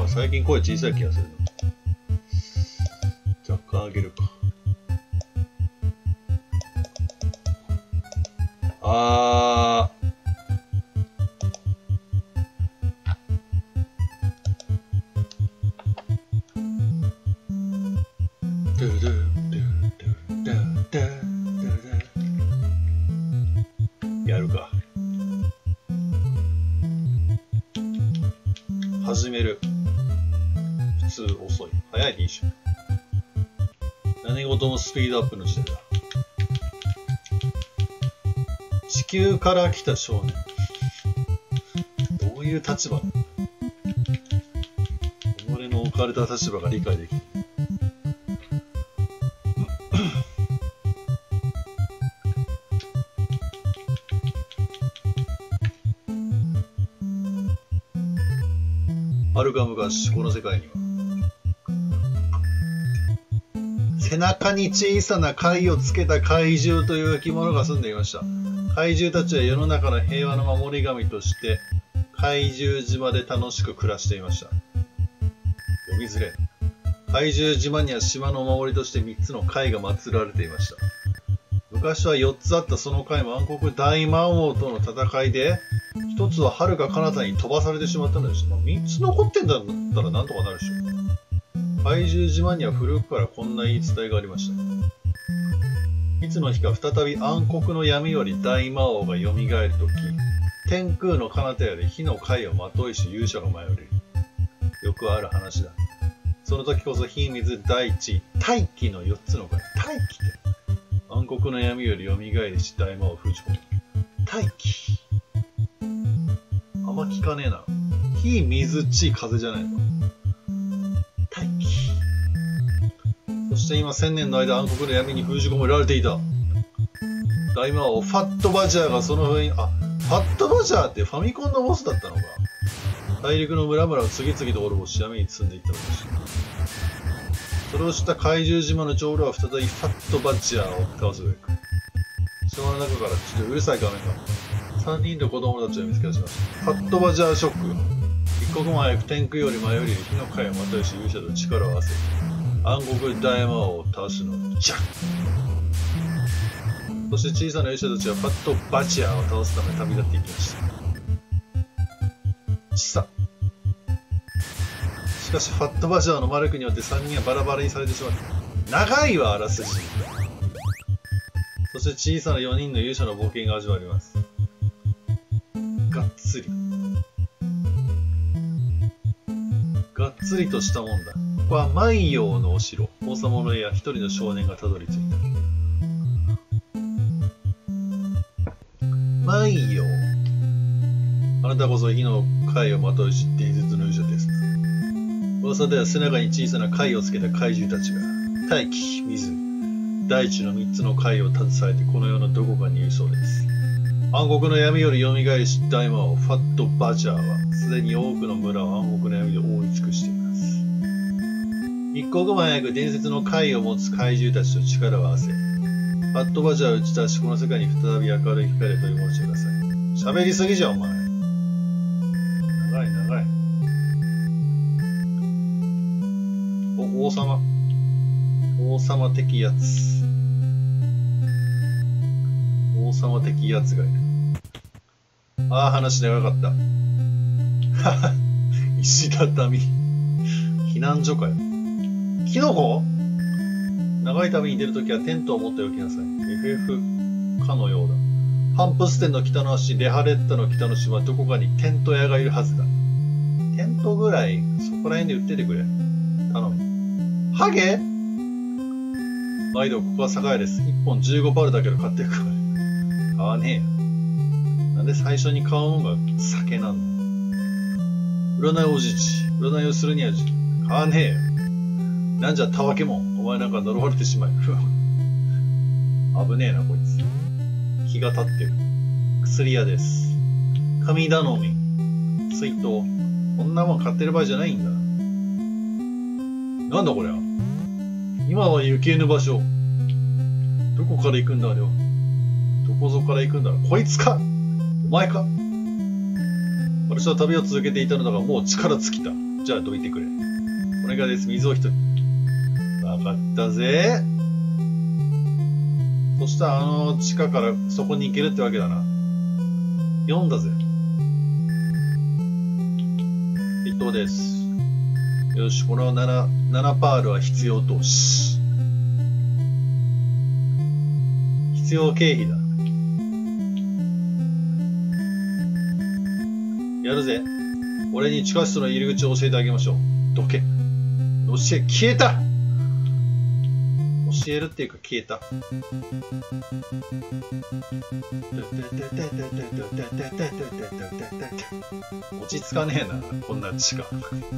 か最近声小さい気がするな。若干上げるか。やるか。始める。普通遅い。早いでいいでしょ。何事もスピードアップの時代だ。地球から来た少年。どういう立場だ。己の置かれた立場が理解できる。はるか昔、この世界には背中に小さな貝をつけた怪獣という生き物が住んでいました。怪獣たちは世の中の平和の守り神として怪獣島で楽しく暮らしていました。読みづれ。怪獣島には島のお守りとして3つの貝が祀られていました。昔は4つあったその貝も暗黒大魔王との戦いで1つは遥か彼方に飛ばされてしまったのでした。3つ残ってんだったらなんとかなるでしょ。怪獣島には古くからこんな言い伝えがありました。いつの日か再び暗黒の闇より大魔王が蘇るとき、天空の彼方より火の貝をまといし勇者が舞い降りる。よくある話だ。その時こそ火、水、大地、大気の4つの貝。大気って暗黒の闇より蘇りし大魔王を封じ込める。大気。あんま聞かねえな。火、水、地、風じゃないの。大気。そして今1000年の間暗黒の闇に封じ込められていた。大魔王ファットバジャーがその上に、ファットバジャーってファミコンのボスだったのか。大陸の村々を次々と滅ぼし闇に包んでいったのでした。それを知った怪獣島の長老は再びファットバジャーを倒すべく。島の中からちょっとうるさい画面が。3人の子供たちを見つけ出しました。ファットバジャーショック。一刻も早く天空より舞い降りる火の貝をまといし勇者と力を合わせ、暗黒大魔王を倒すのじゃ。そして小さな勇者たちはファットバジャーを倒すため旅立っていきました。ちさ。しかしファットバジャーの魔力によって3人はバラバラにされてしまった。長いわあらすじ。そして小さな4人の勇者の冒険が始まります。がっつり。がっつりとしたもんだ。ここは万葉のお城。王様の家や一人の少年がたどり着いた。万葉。あなたこそ火の貝をまといし伝説の勇者です。噂では背中に小さな貝をつけた怪獣たちが大気、水、大地の3つの貝を携えてこの世のどこかにいるそうです。暗黒の闇より蘇りし大魔王ファットバジャーはすでに多くの村を暗黒の闇で覆い尽くしています。一刻も早く伝説の貝を持つ怪獣たちと力を合わせ、ファットバジャーを打ち出しこの世界に再び明るい光を取り戻してください。喋りすぎじゃんお前。長い長い。王様。王様的やつ。王様的やつがいる。ああ、話長かった。はは、石畳。避難所かよ。キノコ？長い旅に出るときはテントを持っておきなさい。FF かのようだ。ハンプステンの北の端、レハレッタの北の島、どこかにテント屋がいるはずだ。テントぐらい、そこら辺で売っててくれ。頼む。ハゲ？毎度、ここは酒屋です。1本15パルだけど買っていくから。買わねえよ。なんで最初に買うもんが酒なんだ。占いおじいち。占いをするには買わねえよ。なんじゃたわけもん。お前なんか呪われてしまう。危ねえなこいつ。気が立ってる。薬屋です。神頼み。水筒。こんなもん買ってる場合じゃないんだ。なんだこれは。今は行けぬ場所。どこから行くんだあれは。どこぞから行くんだ。こいつか。お前か。私は旅を続けていたのだがもう力尽きた。 じゃあどいてくれ。お願いです。水を一人。わかったぜ。そしたら地下からそこに行けるってわけだな。4だぜ。一等です。よし、この7パールは必要投資。必要経費だ。やるぜ。俺に地下室の入り口を教えてあげましょう。どけ。消えた。教えるっていうか消えた。落ち着かねえな、こんな地下。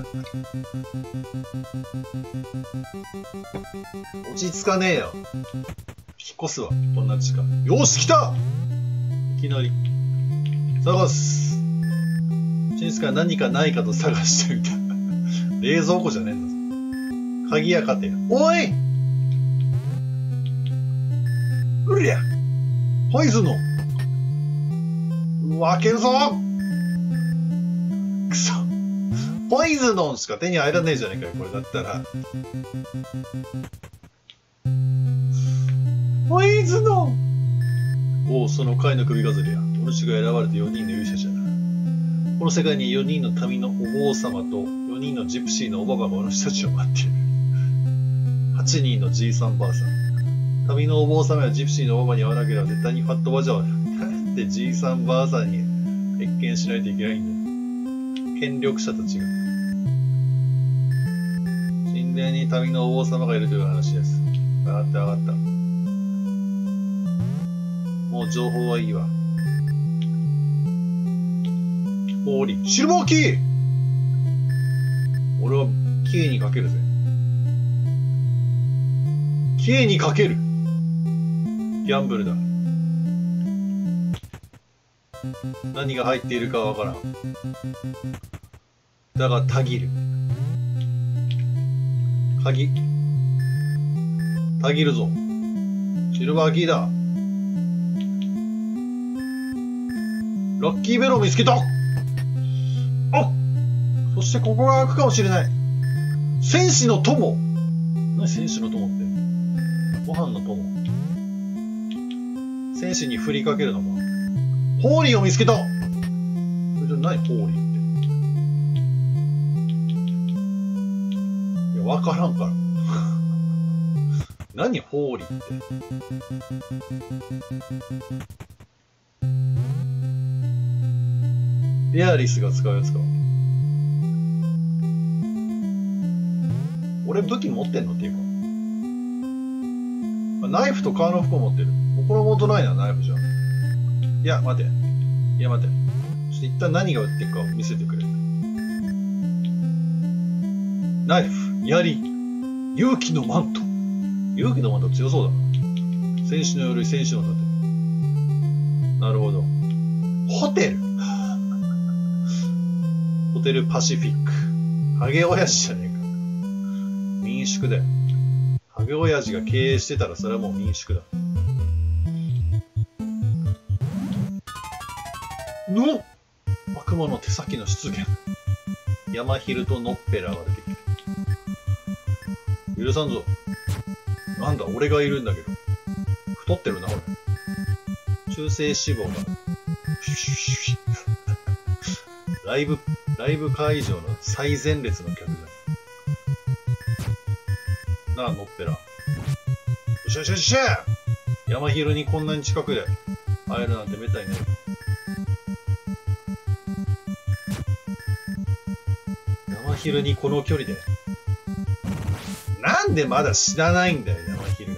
落ち着かねえよ。引っ越すわ、こんな地下。よし、来た。いきなり。探す。シンスカ何かないかと探してみた。冷蔵庫じゃねえんだぞ。鍵やかて。おいうりゃポイズノ分けるぞくそポイズノンしか手に入らねえじゃねえかよ、これだったら。ポイズノン。おお、その貝の首飾りや。お主が選ばれて4人の勇者じゃな。この世界に4人の民のお坊様と4人のジプシーのおばばがお主たちを待っている。8人のじいさんばあさん。民のお坊様やジプシーのおばばに会わなければ絶対にファットバジャーはなんでじいさんばあさんに謁見しないといけないんだよ。権力者たちが。神殿に民のお坊様がいるという話です。分かった分かった。もう情報はいいわ。シルバーキー。俺はキーにかけるぜ。キーにかける。ギャンブルだ。何が入っているかはわからん。だがたぎる。たぎるぞ。シルバーキーだ。ラッキーベロを見つけた。そしてここが開くかもしれない。戦士の友。何戦士の友って。ご飯の友。戦士に振りかけるのか。ホーリーを見つけた。それじゃ何ホーリーって。いや、わからんから。何ホーリーって。エアリスが使うやつか。俺武器持ってんのっていうか。ナイフと革の服を持ってる。これもとないな、ナイフじゃん。いや、待て。ちょっと一旦何が売ってるかを見せてくれ。ナイフ、槍、勇気のマント。勇気のマント強そうだな。戦士の鎧、戦士の盾。なるほど。ホテル。ホテルパシフィック。ハゲ親父じゃねえか。民宿だよ。ハゲ親父が経営してたらそれはもう民宿だ。悪魔の手先の出現。ヤマヒルとノッペラが出てきて。許さんぞ。なんだ、俺がいるんだけど。太ってるな、俺。中性脂肪が。ライブ会場の最前列の客だ。なあ、ノッペラ。よしよしよしゃヤマヒルにこんなに近くで会えるなんてめったにね。ヤマヒルにこの距離で。なんでまだ死なないんだよ、ヤマヒルが。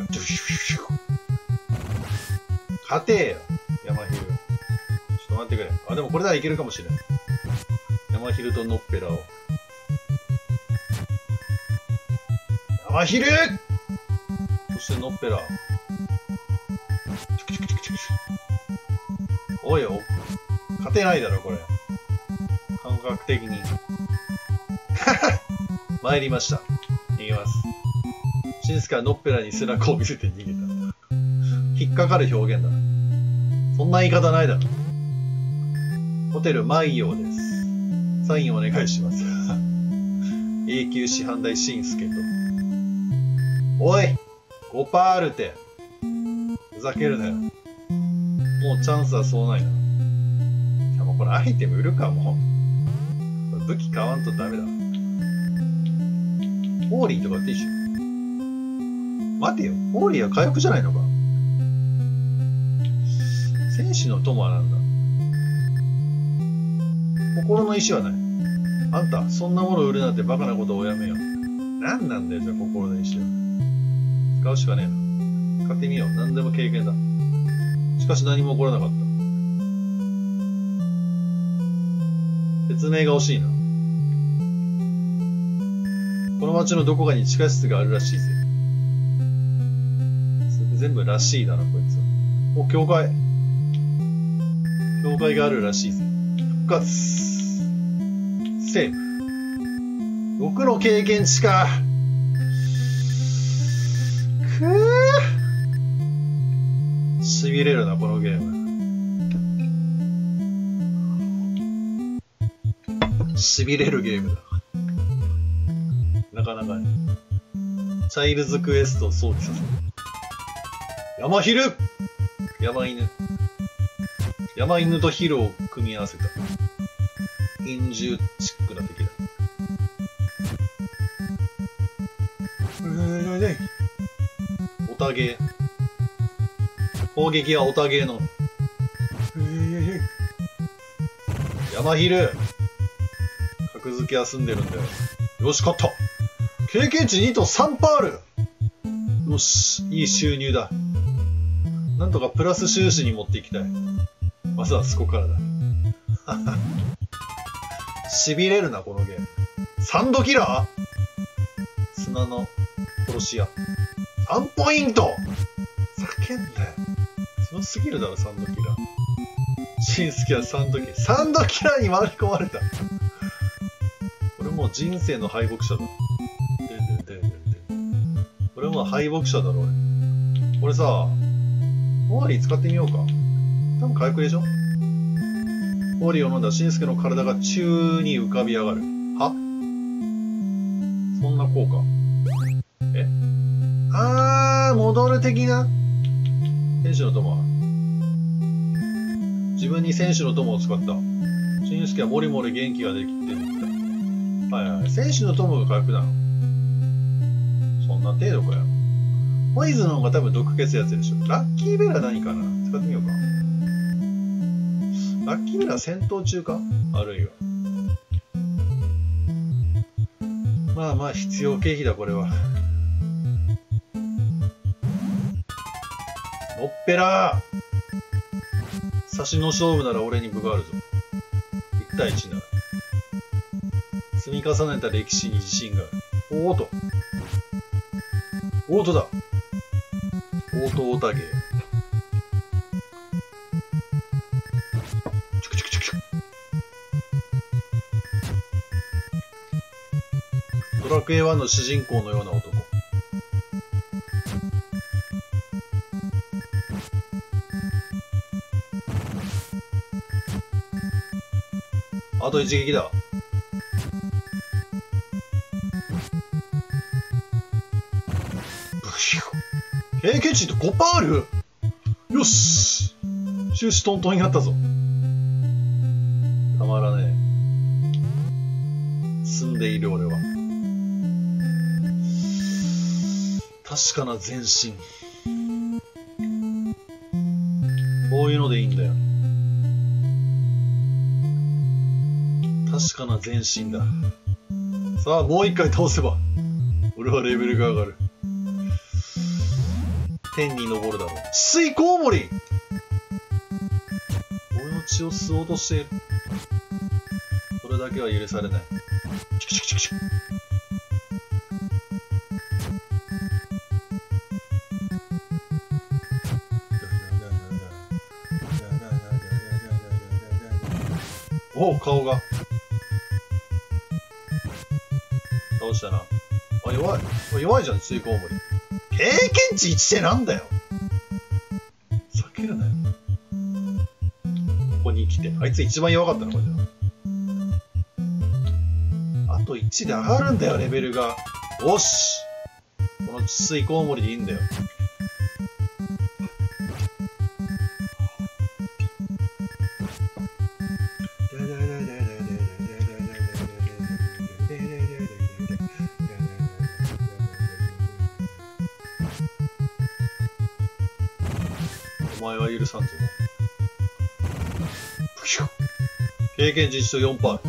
勝てよ、ヤマヒル。ちょっと待ってくれ。あ、でもこれならいけるかもしれない。ヤマヒルとノッペラを。ヤマヒル！そしてノッペラ。おいよ。勝てないだろ、これ。感覚的に。参りました。逃げます。シンスカはノッペラに背中を見せて逃げた。引っかかる表現だ。そんな言い方ないだろ。ホテルマイヨーです。サインお願いします。 永久師範代しんすけと。おい !5% あるって。ふざけるなよ。もうチャンスはそうないな。じゃあもうこれアイテム売るか、もう。武器買わんとダメだ。ホーリーとかっていいっしょ。待てよ。ホーリーは回復じゃないのか。戦士の友はなんだ。心の石はない。あんた、そんなもの売るなんてバカなことをおやめよ。なんなんだよ、じゃあ心の石は。使うしかねえな。買ってみよう。何でも経験だ。しかし何も起こらなかった。説明が欲しいな。この町のどこかに地下室があるらしいぜ。全部らしいだな、こいつは。お、教会。教会があるらしいぜ。復活。セーフ。6の経験値か。痺れるな、このゲーム。痺れるゲームだ。なかなかね。チャイルズクエストを想起させる。山昼山犬。山犬とヒルを組み合わせた。拳銃チックな敵だ。おたげ。攻撃はおたげの。山昼。格付けは済んでるんだよ。よし、勝った。経験値2と3%ある。よし、いい収入だ。なんとかプラス収支に持っていきたい。まずはそこからだ。痺れるな、このゲーム。サンドキラー砂の殺し屋。3ポイント叫んだよ。強すぎるだろ、サンドキラー。しんすけはサンドキラー。サンドキラーに回り込まれた。これもう人生の敗北者だ。これも敗北者だろ、俺。これさ、ホーリー使ってみようか。多分回復でしょ。ホーリーを飲んだしんすけの体が宙に浮かび上がる。は？そんな効果。え？戻る的な？戦士の友は自分に戦士の友を使った。しんすけはもりもり元気ができてるんだ。はいはい。戦士の友が回復だ。そんな程度かよ。ポイズンの方が多分毒消すやつでしょ。ラッキーベラ何かな？使ってみようか。ラッキーベラ戦闘中か？あるいは。まあまあ必要経費だ、これは。のっぺらー！差しの勝負なら俺に分があるぞ。1対1なら。積み重ねた歴史に自信がある。おーと。オートだ。オートオタゲー。チュクチュクチュクチュク。ドラクエ1の主人公のような男。あと一撃だ。経験値って 5% ある？よし！終始トントンになったぞ。たまらねえ。住んでいる俺は。確かな前進。こういうのでいいんだよ。確かな前進だ。さあ、もう一回倒せば、俺はレベルが上がる。天に昇るだろう。水コウモリ！俺の血を吸おうとしている。それだけは許されない。チクチクチクチク。おお、顔が。倒したな。あ、弱い。弱いじゃん、水コウモリ。経験値1ってなんだよ。避けるなよ。ここに来て。あいつ一番弱かったのかじゃあ。あと1 1で上がるんだよ、レベルが。よし、この治水コウモリでいいんだよ。お前は許さんぞ。経験値1と 4%。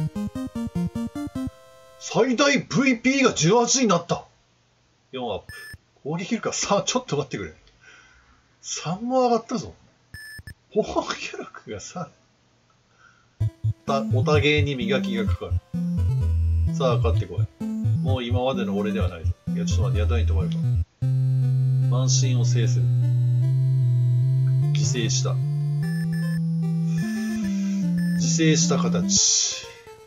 最大 VP が18になった。4アップ。攻撃力が3、ちょっと待ってくれ。3も上がったぞ。攻撃力が3。おたげに磨きがかかる。さあ、勝ってこい。もう今までの俺ではないぞ。いや、ちょっと待って、宿に泊まるか。慢心を制する。自制した。自制した形。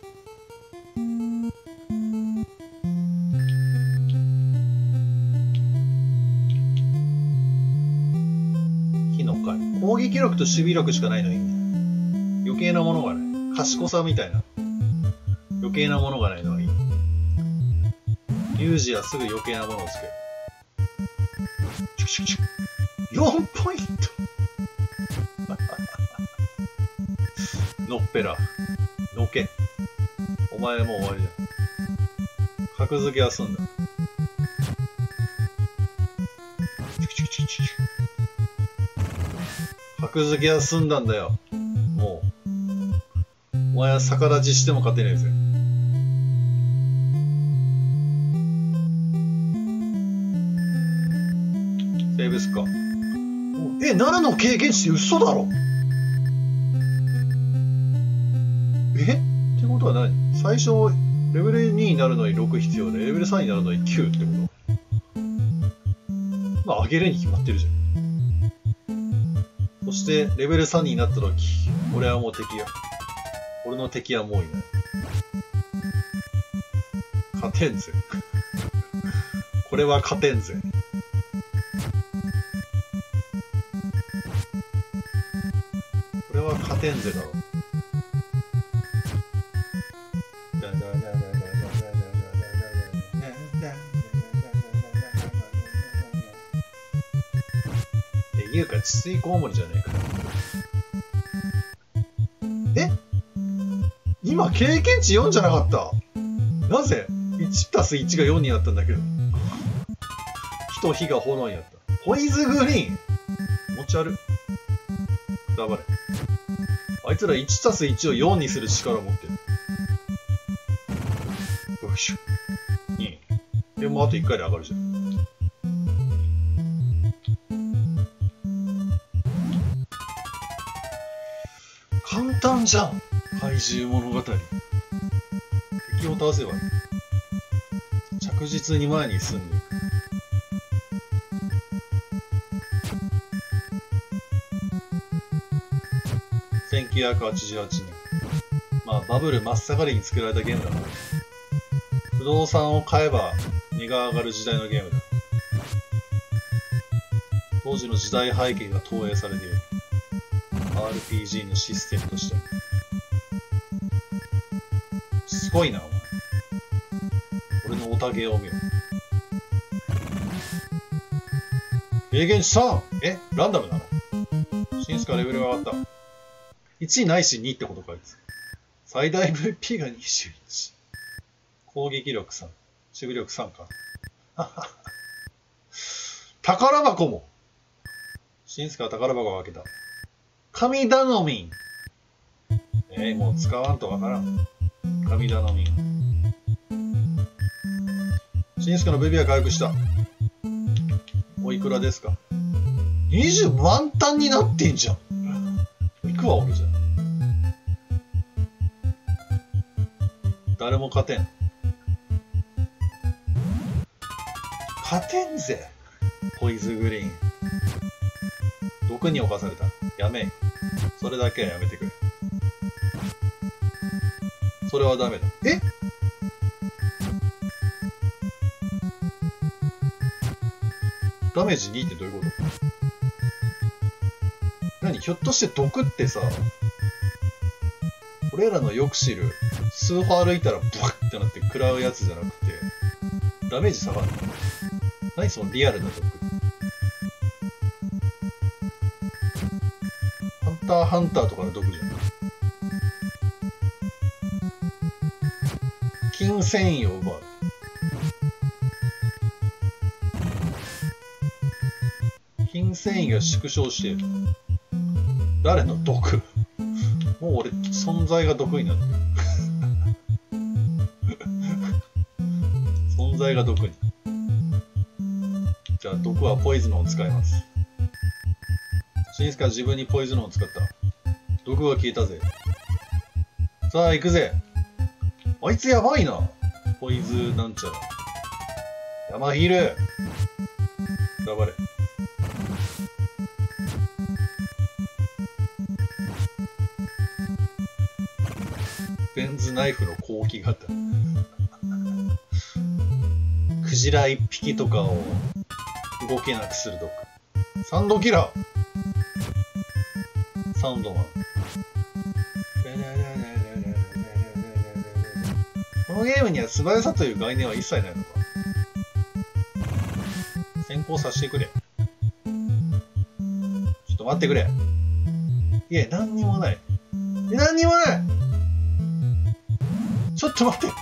火の回。攻撃力と守備力しかないのにね。余計なものがない。賢さみたいな。余計なものがないのがいい。有事はすぐ余計なものをつける。4ポイントのっぺら。のけ。お前もう終わりだ。格付けは済んだ。格付けは済んだんだよ。もう。お前は逆立ちしても勝てねえぜ。セーブスか。7の経験値嘘だろ。ってことは何？最初レベル2になるのに6必要でレベル3になるのに9ってこと？まあ上げるに決まってるじゃん。そしてレベル3になった時、俺はもう敵や。俺の敵はもういない。勝てんぜ。これは勝てんぜ。これは勝てんぜだろ。いうか治水コウモリじゃねえか。今経験値4じゃなかった。なぜ 1たす1が4になったんだけど。火と火が炎になった。ポイズグリーン持ち歩く。くたばれ。あいつら1たす1を4にする力を持ってる。よいしょ。2。でもあと1回で上がるじゃん。簡単じゃん。怪獣物語。敵を倒せばいい。着実に前に進んでいく。1988年。まあバブル真っ盛りに作られたゲームだから。不動産を買えば値が上がる時代のゲームだ。当時の時代背景が投影されている。RPG のシステムとして。すごいな、お前。俺のオタゲーを見ろ。経験値 3! ランダムなの？シンスカレベルが上がった。1ないし2ってことか、あいつ。最大 VP が21。攻撃力3。守備力3か。宝箱も。シンスカは宝箱を開けた。神頼みん。もう使わんとわからん。神頼みん。シンスカのベビーは回復した。おいくらですか？ 20 満タンになってんじゃん。行くわ、俺じゃん。誰も勝てん。勝てんぜ。ポイズグリーン。毒に侵された。やめ。それだけはやめてくれ。それはダメだ。ダメージ2ってどういうこと？何？ひょっとして毒ってさ、俺らのよく知る数歩歩いたらブワッってなって食らうやつじゃなくて、ダメージ下がる。何そのリアルな毒。ハンターハンターとかの毒じゃん。筋繊維を奪う。筋繊維が縮小している。誰の毒？もう俺、存在が毒になってる。存在が毒に。じゃあ、毒はポイズンを使います。シンスカ自分にポイズンを使った。毒が消えたぜ。さあ、行くぜ。あいつやばいな。ポイズなんちゃら。山ヒール。頑張れ。ベンズナイフの後期型。クジラ一匹とかを動けなくする毒。サンドキラー。サウンドマン。このゲームには素早さという概念は一切ないのか。先行させてくれ。ちょっと待ってくれ。いや、何にもない。何にもない。ちょっと待って。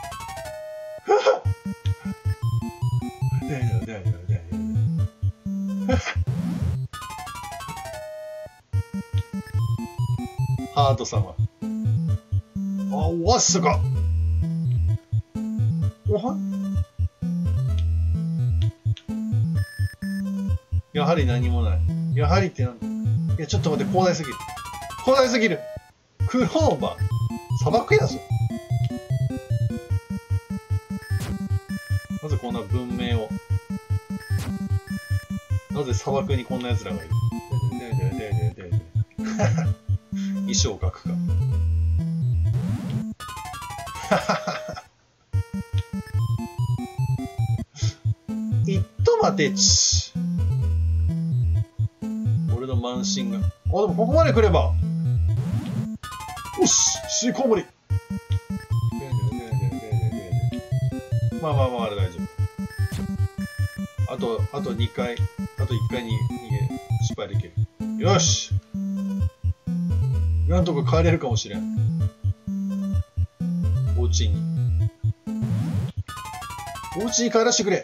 ハート様。あ、わっすか。おはやはり何もない。やはりってなんだ。いや、ちょっと待って、広大すぎる。広大すぎる。クローバー。砂漠やぞ。なぜこんな文明を。なぜ砂漠にこんな奴らがいる。衣装を描くか。いっと待てち。俺の慢心が。あ、でもここまで来れば。よし、吸い込むり。まあまあまあ、あれ大丈夫。あと2回、あと1回に逃げ、失敗できる。よし。なんとか帰れるかもしれん。お家に。お家に帰らせてくれ。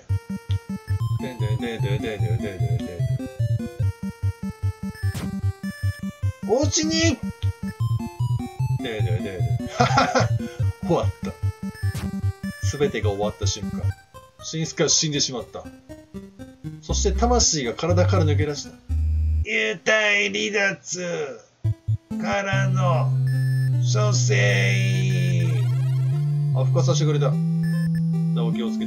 お家に終わった。すべてが終わった瞬間、シンスカは死んでしまった。そして魂が体から抜け出した。幽体離脱からの蘇生。あ、復活させてくれた。だお気をつけて。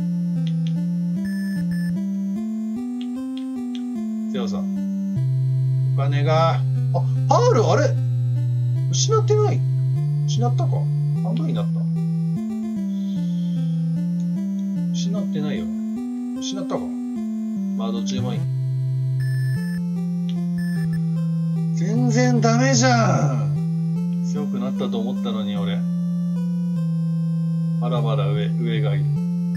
セオさん、お金が。あ、パールあれ失ってない。失ったか。半分になった。失ってないよ。失ったか。まあどっちでもいい。全然ダメじゃん。強くなったと思ったのに俺。まだまだ上がいる。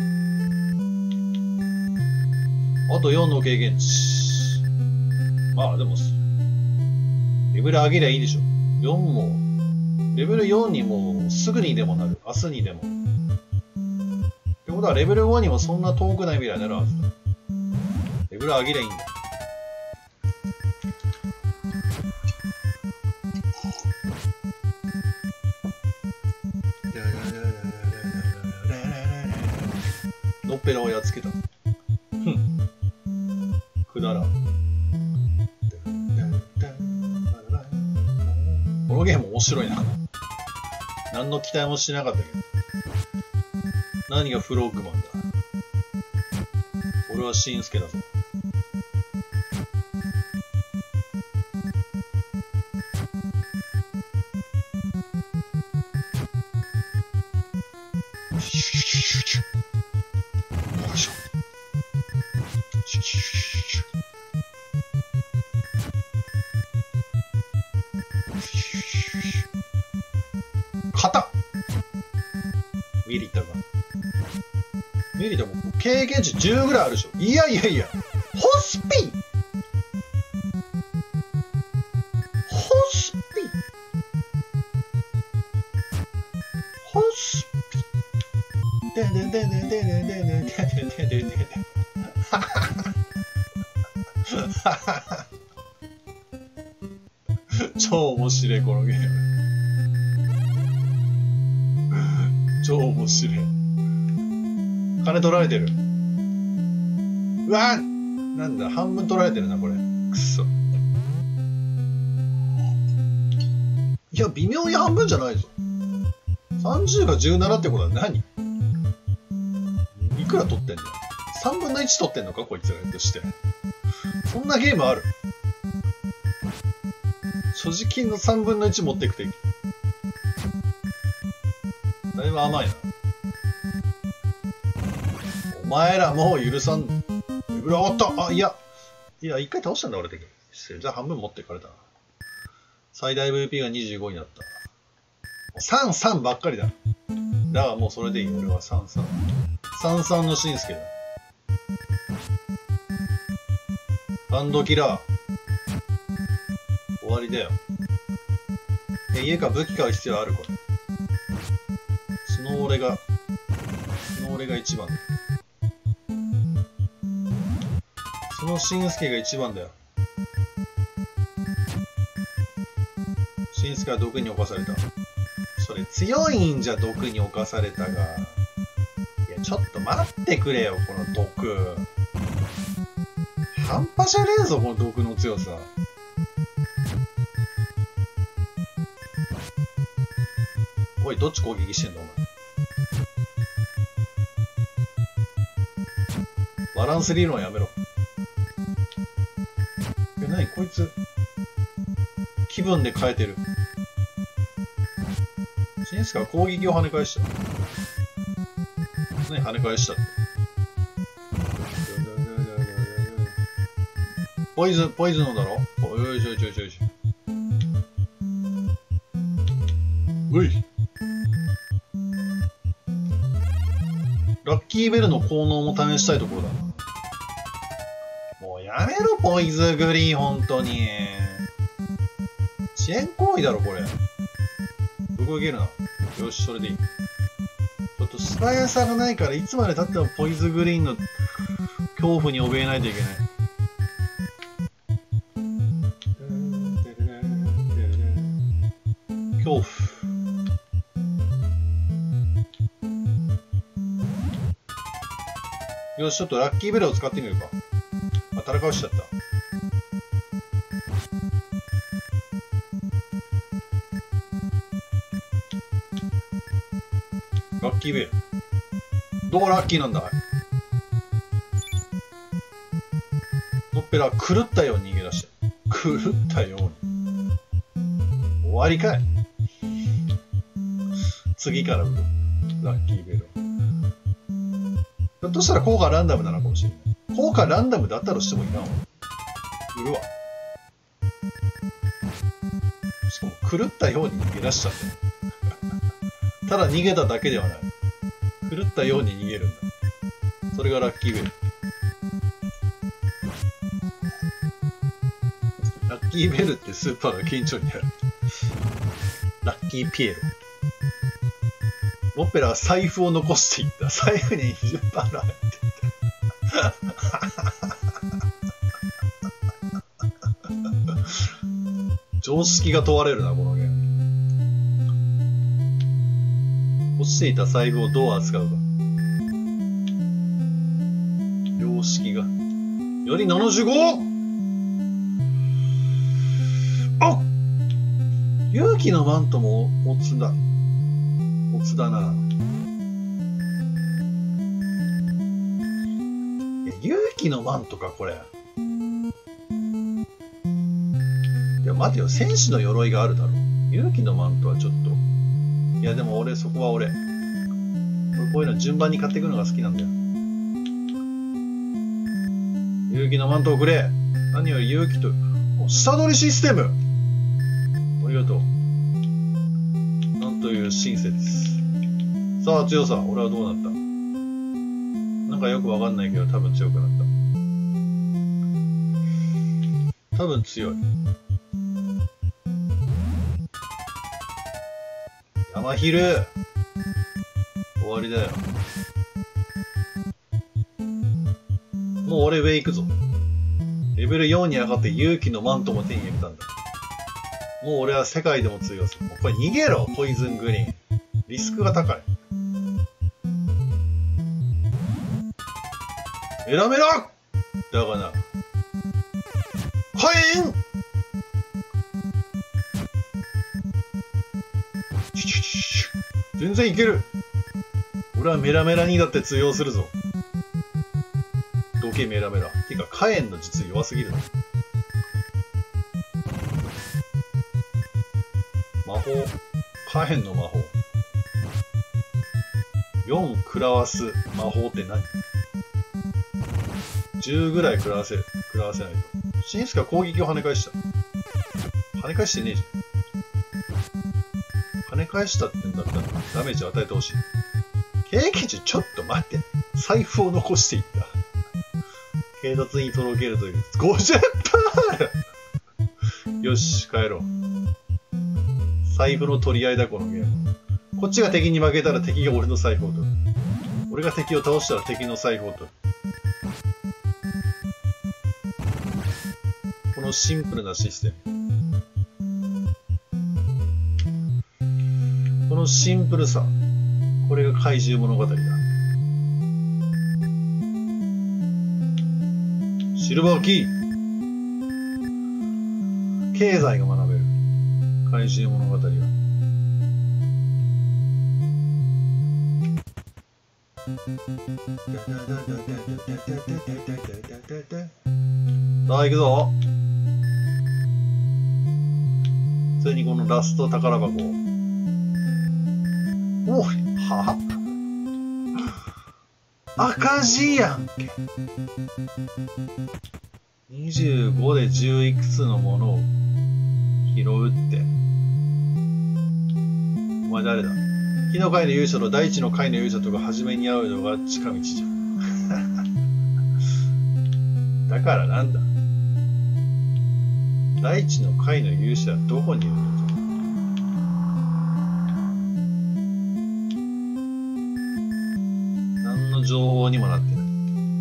あと4の経験値。まあでも、レベル上げりゃいいでしょ。4も、レベル4にもすぐにでもなる。明日にでも。ってことはレベル5にもそんな遠くない未来になるはずだ。レベル上げりゃいいんだ。のっぺらをやっつけた。くだらん。このゲーム面白いな。何の期待もしてなかったけど。何がフローグマンだ。俺はシンスケだぞ。 ミリでも経験値10ぐらいあるでしょ。いやいやいや。ホスピホスピホスピでででででででででででで超面白いこのゲーム。超面白い。金取られてる。うわっなんだ半分取られてるなこれ。くそ。いや微妙に半分じゃないぞ。30が17ってことは何？いくら取ってんだよ。3分の1取ってんのかこいつらとして。そんなゲームある？所持金の3分の1持っていくといい。だいぶ甘いな。お前らもう許さん。うわ、おっとあ、いや、一回倒したんだ俺的に。じゃあ半分持ってかれたな。最大 VP が25になった。33ばっかりだ。だからもうそれでいい。俺は33。33のしんすけだ。バンドキラー。終わりだよ。家か武器買う必要あるこれ。その俺が一番。そのしんすけが一番だよ。しんすけは毒に侵された。それ強いんじゃ毒に侵されたが。いや、ちょっと待ってくれよ、この毒。半端じゃねえぞ、この毒の強さ。おい、どっち攻撃してんだ、お前。バランス理論やめろ。何こいつ気分で変えてる。シンスカは攻撃を跳ね返した。何跳ね返したって。ポイズンのだろ。よいしょよいしょよいしょよいしょ。うい。ラッキーベルの効能も試したいところだな。もうやめろポイズグリーン本当に。遅延行為だろこれ。どこ行けるな。よしそれでいい。ちょっと素早さがないからいつまで経ってもポイズグリーンの恐怖に怯えないといけない。恐怖。よしちょっとラッキーベルを使ってみるか。あ、たらかしちゃった。ラッキーベル。どうラッキーなんだ。ノッペラ狂ったように逃げ出して。狂ったように。終わりかい。次から売る。ラッキーベル。ひょっとしたら効果ランダムなのかもしれない。効果ランダムだったとしてもいいな。売るわ。しかも狂ったように逃げ出しちゃった。ただ逃げただけではない。狂ったように逃げるんだ。それがラッキーベル。ラッキーベルってスーパーが近所にある。ラッキーピエロ。オペラは財布を残していった。財布に20%入っていった。常識が問われるな、このゲーム。落ちていた財布をどう扱うか。良識が。より 75！ あっ！勇気のマントもオツだ。オツだな。勇気のマントか、これ。いや、待てよ。戦士の鎧があるだろ。勇気のマントはちょっと。いや、でも俺、そこは俺。こういうの順番に買っていくのが好きなんだよ。勇気のマントをくれ。何より勇気と、下取りシステム。ありがとう。なんという親切。さあ、強さ。俺はどうなった？ なんかよくわかんないけど、多分強くなった。多分強い。山昼終わりだよ。もう俺上行くぞ。レベル4に上がって勇気のマントも手に入れたんだ。もう俺は世界でも通用する。もうこれ逃げろ、ポイズングリーン。リスクが高い。メラメラだがな。火炎全然いける。俺はメラメラにだって通用するぞ。どけメラメラ。てか火炎の実弱すぎるな。魔法。火炎の魔法。4食らわす魔法って何？ 10 ぐらい食らわせる。食らわせないと。シンスカ攻撃を跳ね返した。跳ね返してねえじゃん。跳ね返したってんだったらダメージを与えてほしい。経験値ちょっと待って。財布を残していった。警察に届けるという。50%! よし、帰ろう。財布の取り合いだ、このゲーム。こっちが敵に負けたら敵が俺の財布を取る。俺が敵を倒したら敵の財布を取る。このシンプルなシステム。このシンプルさ。これが怪獣物語だ。シルバーキー。経済が学べる。怪獣物語は。さあ行くぞ。それにこのラスト宝箱を。おい、は赤字やんけ。25で10いくつのものを拾うって。お前誰だ？火の会の勇者と大地の会の勇者とが初めに会うのが近道じゃん。だからなんだ？大地の会の勇者はどこにいるの？何の情報にもなってない。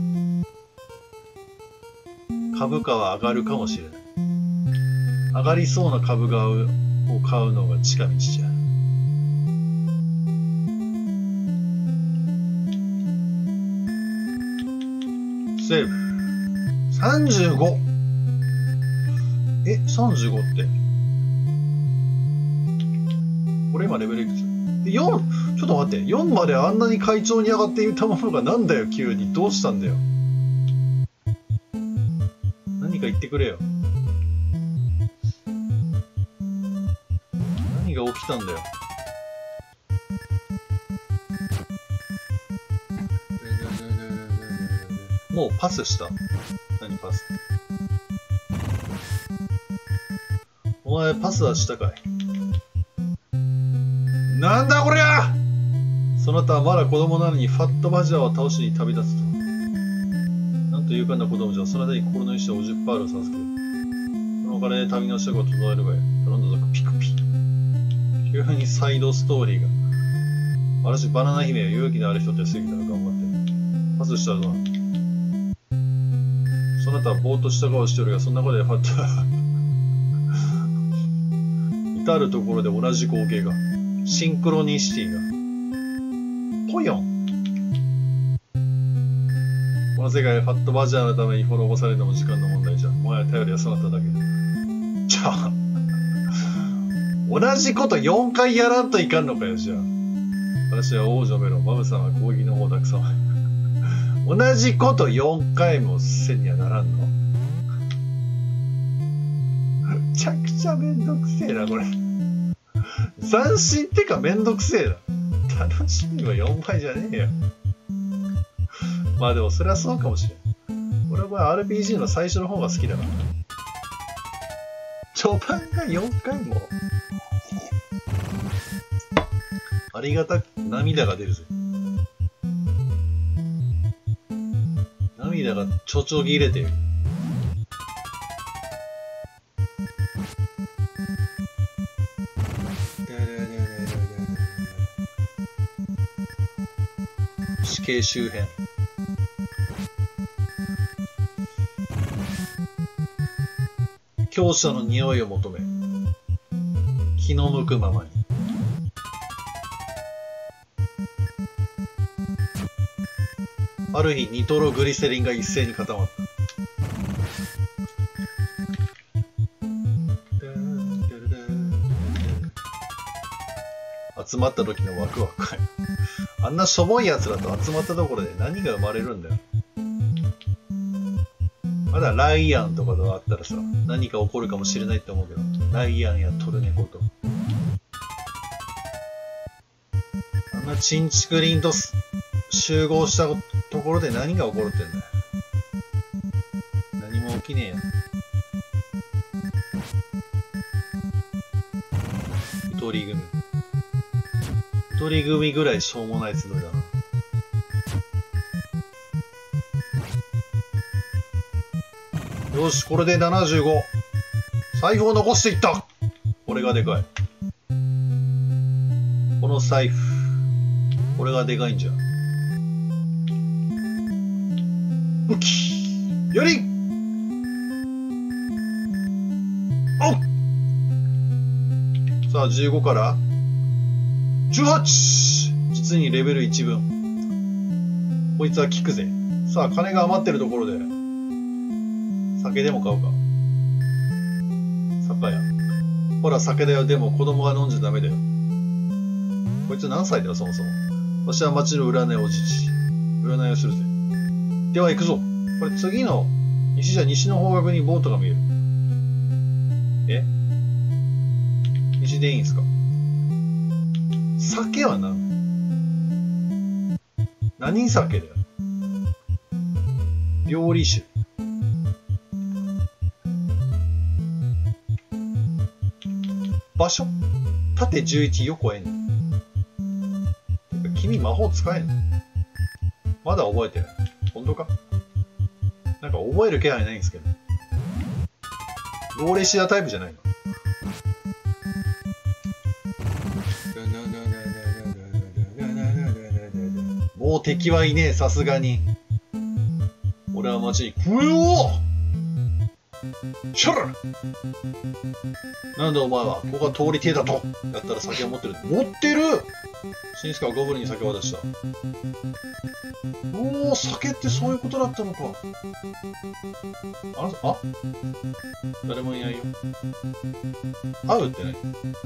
株価は上がるかもしれない。上がりそうな株価を買うのが近道じゃん。セーブ。35! 35って。これ今レベルいくつ？で、4! ちょっと待って。4まであんなに快調に上がっていたものがなんだよ、急に。どうしたんだよ。何か言ってくれよ。何が起きたんだよ。もうパスした。何パス？お前パスはしたかい？なんだこりゃ！そなたはまだ子供なのにファットバジャーを倒しに旅立つと。なんと勇敢な子供じゃ、そなたに心の意志を50%を授ける。そのお金で旅の支度を整えるがいい。頼んだぞ、ピクピ。急にサイドストーリーが。私、バナナ姫は勇気のある人って過ぎたら頑張って。パスしたらどうなの？そなたはぼーっとした顔しておるが、そんなことでファット至るところで同じ光景が。シンクロニシティが。ポヨン。この世界でファットバジャーのために滅ぼされるのも時間の問題じゃん。もはや頼りはそなただけだ。じゃあ、同じこと4回やらんといかんのかよ、じゃあ。私は王女メロン、マムさんは攻撃の方たくさん。同じこと4回もせんにはならんの？めちゃくちゃめんどくせえな、これ。斬新ってかめんどくせえな。楽しみは4倍じゃねえよ。まあでもそれはそうかもしれん。俺は RPG の最初の方が好きだから。序盤が4回も。ありがたく涙が出るぜ。 リーダがちょちょぎれてる。死刑周辺。強者の匂いを求め、気の向くままに。ある日、ニトログリセリンが一斉に固まった。集まった時のワクワク感。あんなしょぼい奴らと集まったところで何が生まれるんだよ。まだライアンとかとあったらさ、何か起こるかもしれないって思うけど、ライアンやトルネコと。あんなチンチクリンと集合したところで何が起こるってんだよ。何も起きねえよ。ゆとり組。ゆとり組ぐらいしょうもない集いだな。よし、これで75。財布を残していった。これがでかい。この財布。これがでかいんじゃ。武器よりおっさあ、15から18。実にレベル1分。こいつは効くぜ。さあ、金が余ってるところで酒でも買うか。酒屋。ほら、酒だよ。でも子供が飲んじゃダメだよ。こいつ何歳だよ、そもそも。わしは町の占いおじち。占いをするぜ。では行くぞ。これ次の西じゃ西の方角にボートが見える。え？西でいいんすか？酒は何酒だよ。料理酒。場所？縦11、横 N。君魔法使えんの？まだ覚えてない。本当か？なんか覚える気配ないんですけど。ローレシアタイプじゃないの？もう敵はいねえ、さすがに。俺は街に食えよう！シャラ！なんだお前は、ここが通り手だと。やったら酒を持ってる。持ってる！シンスカはゴブリンに酒を渡した。おお、酒ってそういうことだったのか。あ、誰もいないよ。会うって何？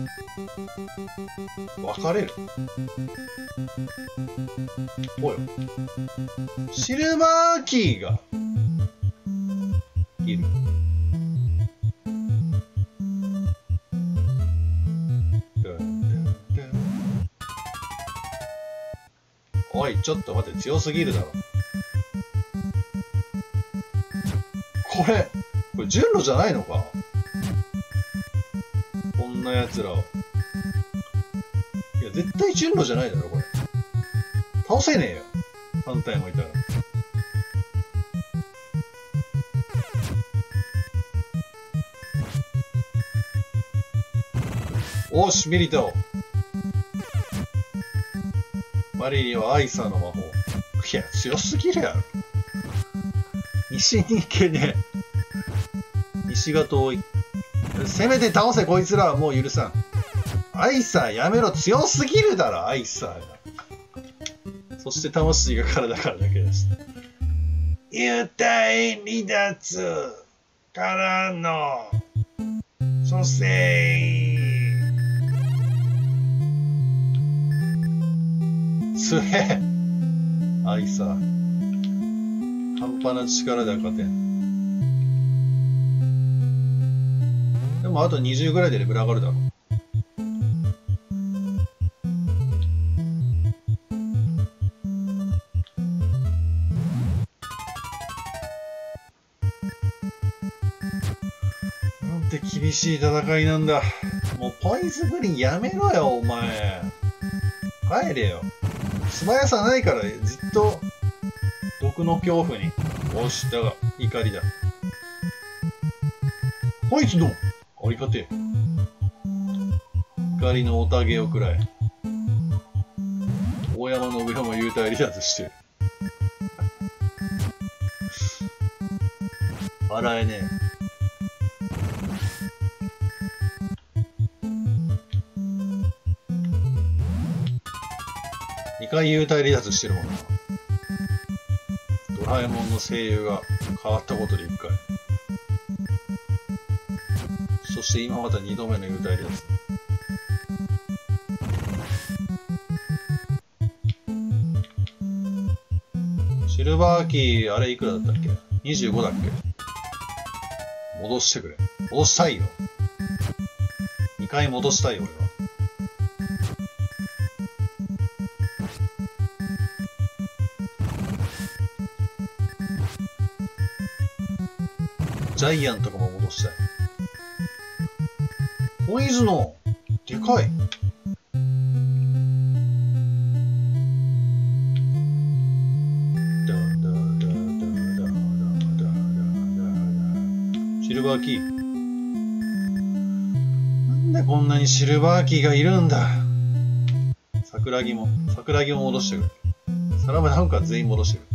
別れる？おい。シルバーキーがいる。おい、ちょっと待って、強すぎるだろ。これ順路じゃないのか？こんな奴らを。いや、絶対順路じゃないだろ、これ。倒せねえよ。反対もいたら。おし、ミリタオ。マリリンはアイサーの魔法。いや、強すぎるやろ。西に行けねえ。西が遠い。せめて倒せ、こいつらはもう許さん。アイサーやめろ、強すぎるだろ、アイサーが。そして魂が体からだけです。幽体離脱からの蘇生。すげえ。アイサー。半端な力では勝てん。でもあと20ぐらいでレベル上がるだろう。なんて厳しい戦いなんだ。もうポイズグリーンやめろよ、お前。帰れよ。素早さないからずっとド僕の恐怖に押したが怒りだ。こいつのありがてえ。怒りのおたげをくらい。大山信代も幽体離脱してる。笑えねえ。2回幽体離脱してるもんな。ドラえもんの声優が変わったことで1回。そして今また2度目の幽体離脱。シルバーキー、あれいくらだったっけ ?25 だっけ。戻してくれ。戻したいよ。2回戻したいよ、俺は。ジャイアンとかも戻したい。ポイズノでかい。シルバーキー。なんでこんなにシルバーキーがいるんだ。桜木も戻してくる。サラムダンクは全員戻してくる。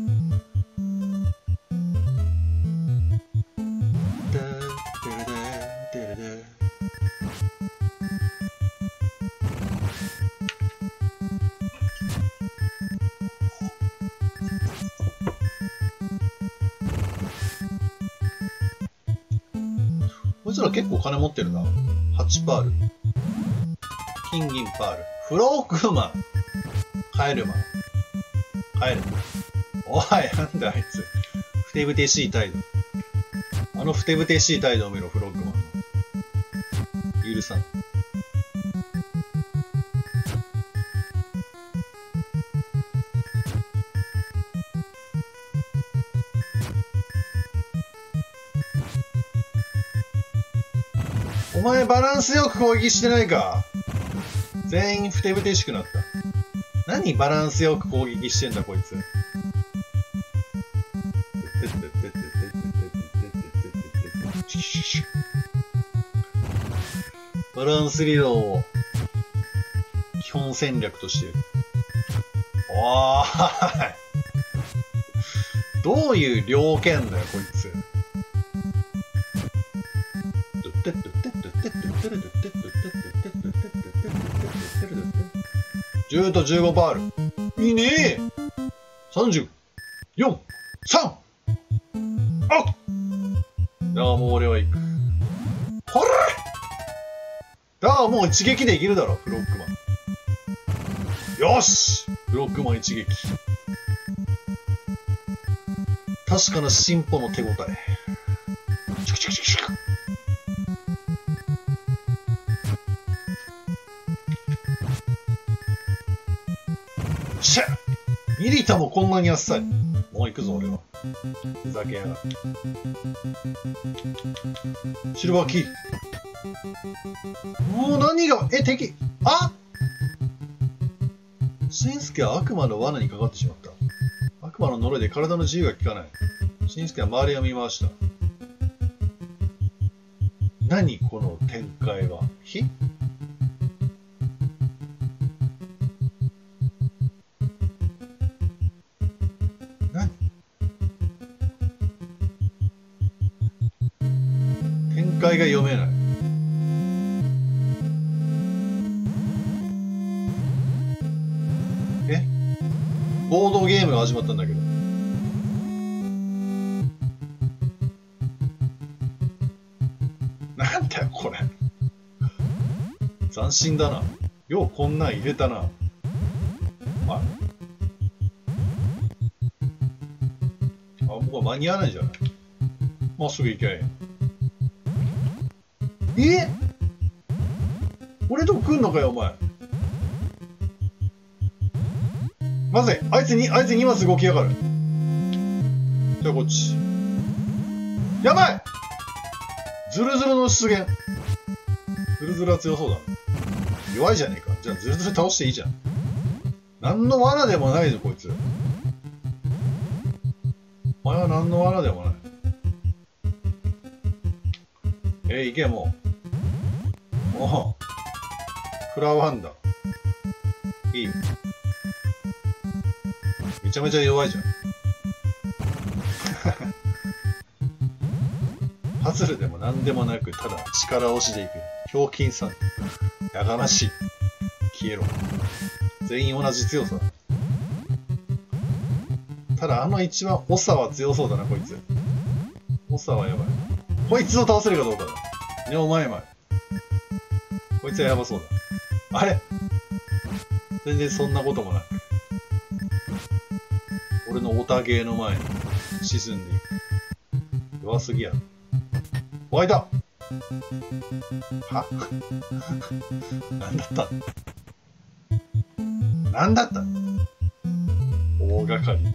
こいつら結構金持ってるな。8パール。金銀パール。フロークマン。カエルマン。おい、なんだあいつ。ふてぶてしい態度。あのふてぶてしい態度を見ろ、フロークマンの。許さん。お前バランスよく攻撃してないか。全員ふてぶてしくなった。何バランスよく攻撃してんだこいつ。バランス理論を基本戦略としている。おーい。どういう猟犬だよこいつ。10と15パール。いいねー。30、4、3。あっ。だがもう俺は行く。ほら。だがもう一撃でいけるだろフロックマン。よし。フロックマン一撃。確かな進歩の手応え。チクチクチクチク。シャッ。ミリタもこんなにあっさり。もう行くぞ俺は。ふざけやがって。シルバーキー。もう何が、敵。あっ。しんすけは悪魔の罠にかかってしまった。悪魔の呪いで体の自由が利かない。しんすけは周りを見回した。何この展開は。何展開が読めない。ボードゲームが始まったんだけど。なんだよこれ。斬新だな。ようこんなん入れたな。あ、僕は間に合わないじゃない。まっすぐ行けない。俺とこ来んのかよお前。まずい、あいつ2マス動きやがる。じゃあこっち。やばい。ズルズルの出現。ズルズルは強そうだな。弱いじゃねえか。じゃあズルズル倒していいじゃん。何の罠でもないぞこいつ。 お前は何の罠でもない。行けもう。おう。フラワンだ。いい。めちゃめちゃ弱いじゃん。パズルでも何でもなく、ただ力押しでいく。ひょうきんさん。やがましい。消えろ。全員同じ強さ。ただ一番、長は強そうだな、こいつ。長はやばい。こいつを倒せるかどうかだ。ね、お前。こいつはやばそうだ。あれ全然そんなこともなく。俺のオタゲーの前に沈んでいく。弱すぎやろ。湧いたはなんだったなんだった大掛かりな。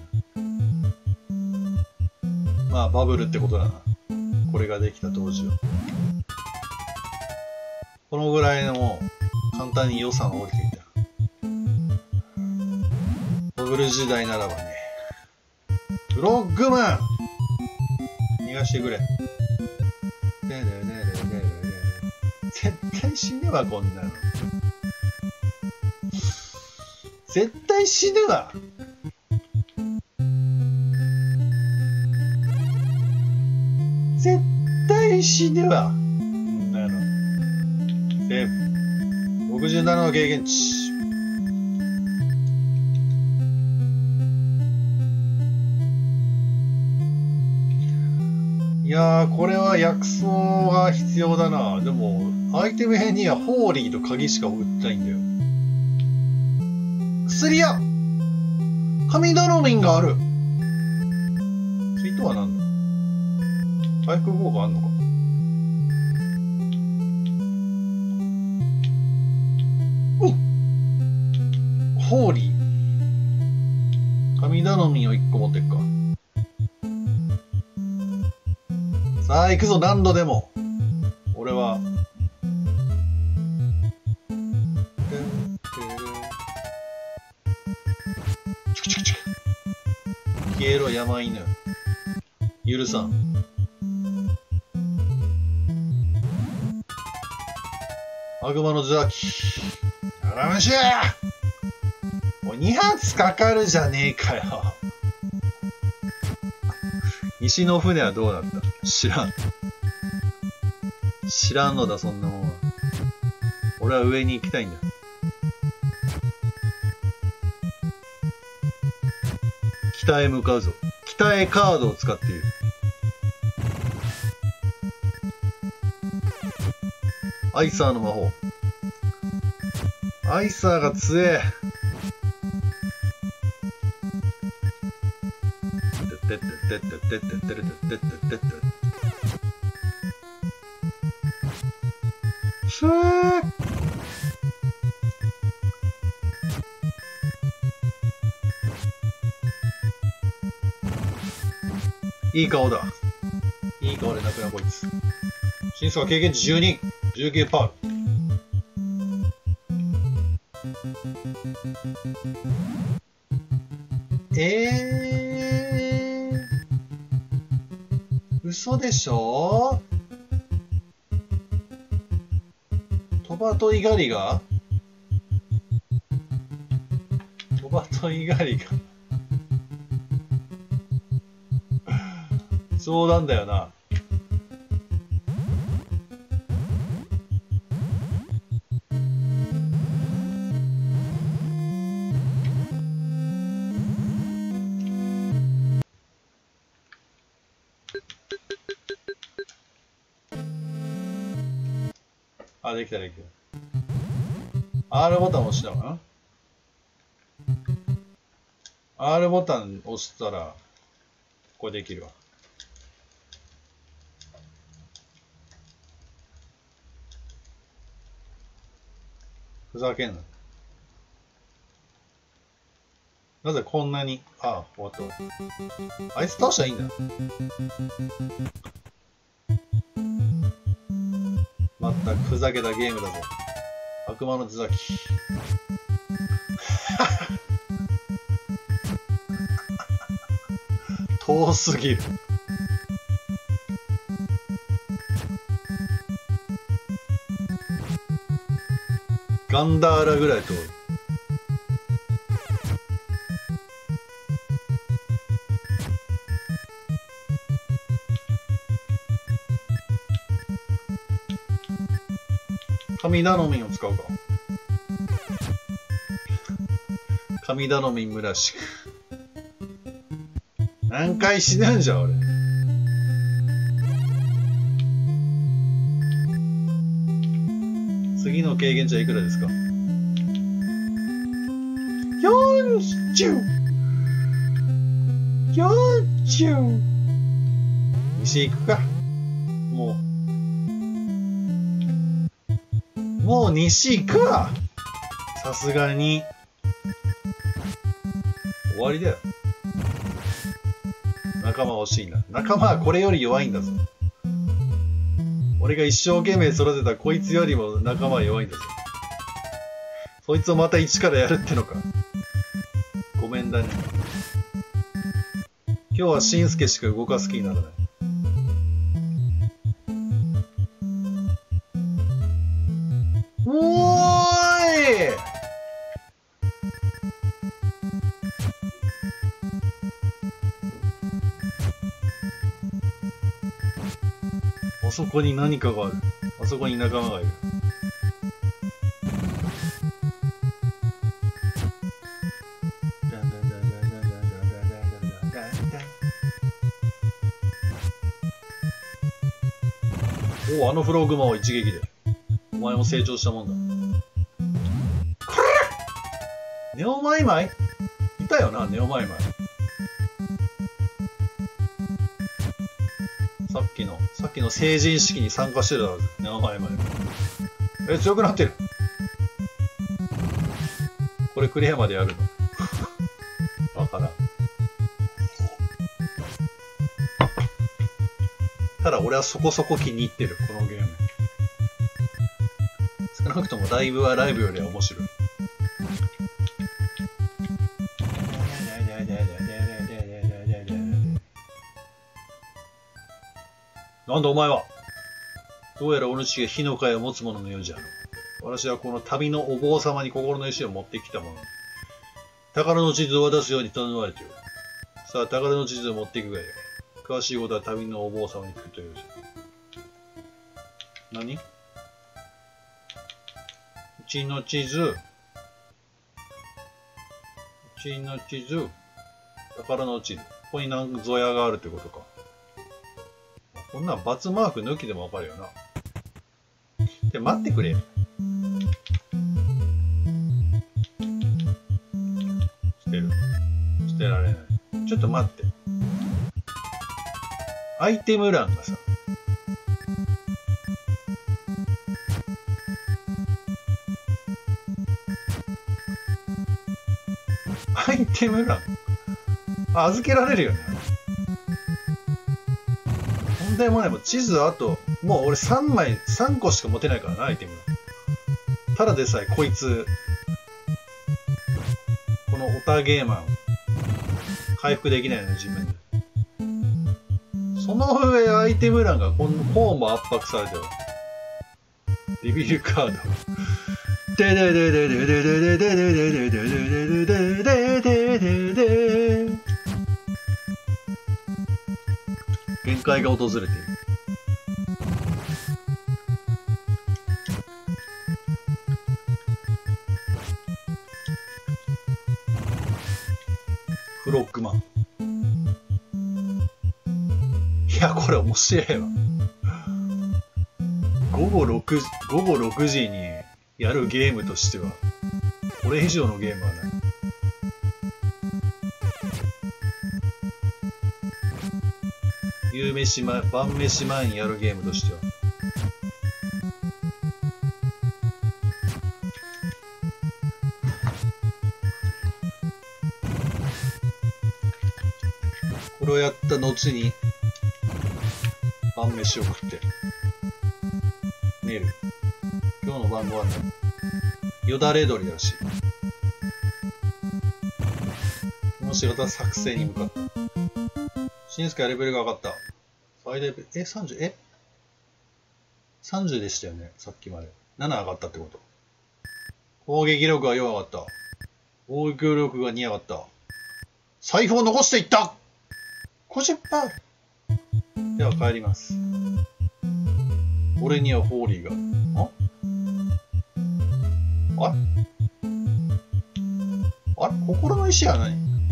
まあバブルってことだな。これができた当時は。このぐらいのもう簡単に予算は降りていた。バブル時代ならばね。フロッグマン逃がしてくれ。絶対死ぬわ、こんなの。絶対死ぬわ。絶対死ぬわ。こんなの。セーフ。67の経験値。いやー、これは薬草が必要だな。でも、アイテム編にはホーリーと鍵しか売ってないんだよ。薬屋神頼みんがある。ツイートは何だ。回復効果あんのか。ホーリー神頼みを1個持ってっか。さあ行くぞ、何度でも。俺は消えろ山犬。許さん。悪魔の邪気。やらましや。もう2発かかるじゃねえかよ。西の船はどうなった？知らん。知らんのだ、そんなもんは。俺は上に行きたいんだ。北へ向かうぞ。北へカードを使っている。アイサーの魔法。アイサーが強え。いい顔だ。いい顔で泣くなこいつ。審査は経験値12、19パール。嘘でしょ。トバトイガリがそうなんだよな。あ、できたできた。R ボタン押したわな。R ボタン押したら、これできるわ。ふざけんな。なぜこんなに、あ、終わった。あいつ倒したらいいんだ。まったくふざけたゲームだぞ。悪魔の頭崎。 遠すぎる。ガンダーラぐらい遠い。神頼みを使うか。神頼み村しく。何回死ぬんじゃ俺。次の経験値はいくらですか。40。西行くか。もう西行くわ。さすがに終わりだよ。仲間欲しいな。仲間はこれより弱いんだぞ。俺が一生懸命育てたこいつよりも仲間は弱いんだぞ。そいつをまた一からやるってのか。ごめんだね。今日はしんすけしか動かす気にならない。おーい！あそこに何かがある。あそこに仲間がいる。おお、あのフログマを一撃で。お前も成長したもんだ。ネオマイマイいたよな、ネオマイマイ。さっきの成人式に参加してたはず。ネオマイマイ。強くなってる。これクリアまでやるの。わからん。ただ俺はそこそこ気に入ってる、このゲーム。少なくともライブはライブよりは面白い。なんだお前は。どうやらお主が火の塊を持つ者のようじゃろう。私はこの旅のお坊様に心の石を持ってきたもの。宝の地図を渡すように頼まれている。さあ、宝の地図を持っていくがよい。詳しいことは旅のお坊様に聞くという。何？うちの地図。宝の地図。ここに何ぞやがあるってことか。こんなんバツマーク抜きでもわかるよな。で、待ってくれ。捨てる。捨てられない。ちょっと待って。アイテム欄がさ。アイテム欄預けられるよね。問題もない。もう地図あと、もう俺3個しか持てないからな、アイテム。ただでさえこいつ、このオタゲーマン、回復できないの自分で。その上アイテム欄がこうも圧迫されてる。デビルカード。ででででででででででででででででで限界が訪れている。フロッグマン。いや、これ面白いわ。午後6時にやるゲームとしては、これ以上のゲームはない。晩飯前にやるゲームとしては。これをやった後に、晩飯を食って、寝る。今日の晩ご飯だ。よだれ鶏らしい。この仕事は作成に向かった。 しんすけレベルが上がった。最大レベル、30、30でしたよね、さっきまで。7上がったってこと。攻撃力が4上がった。防御力が2上がった。財布を残していった !50%! では帰ります。俺にはホーリーが。あれ心の石は何？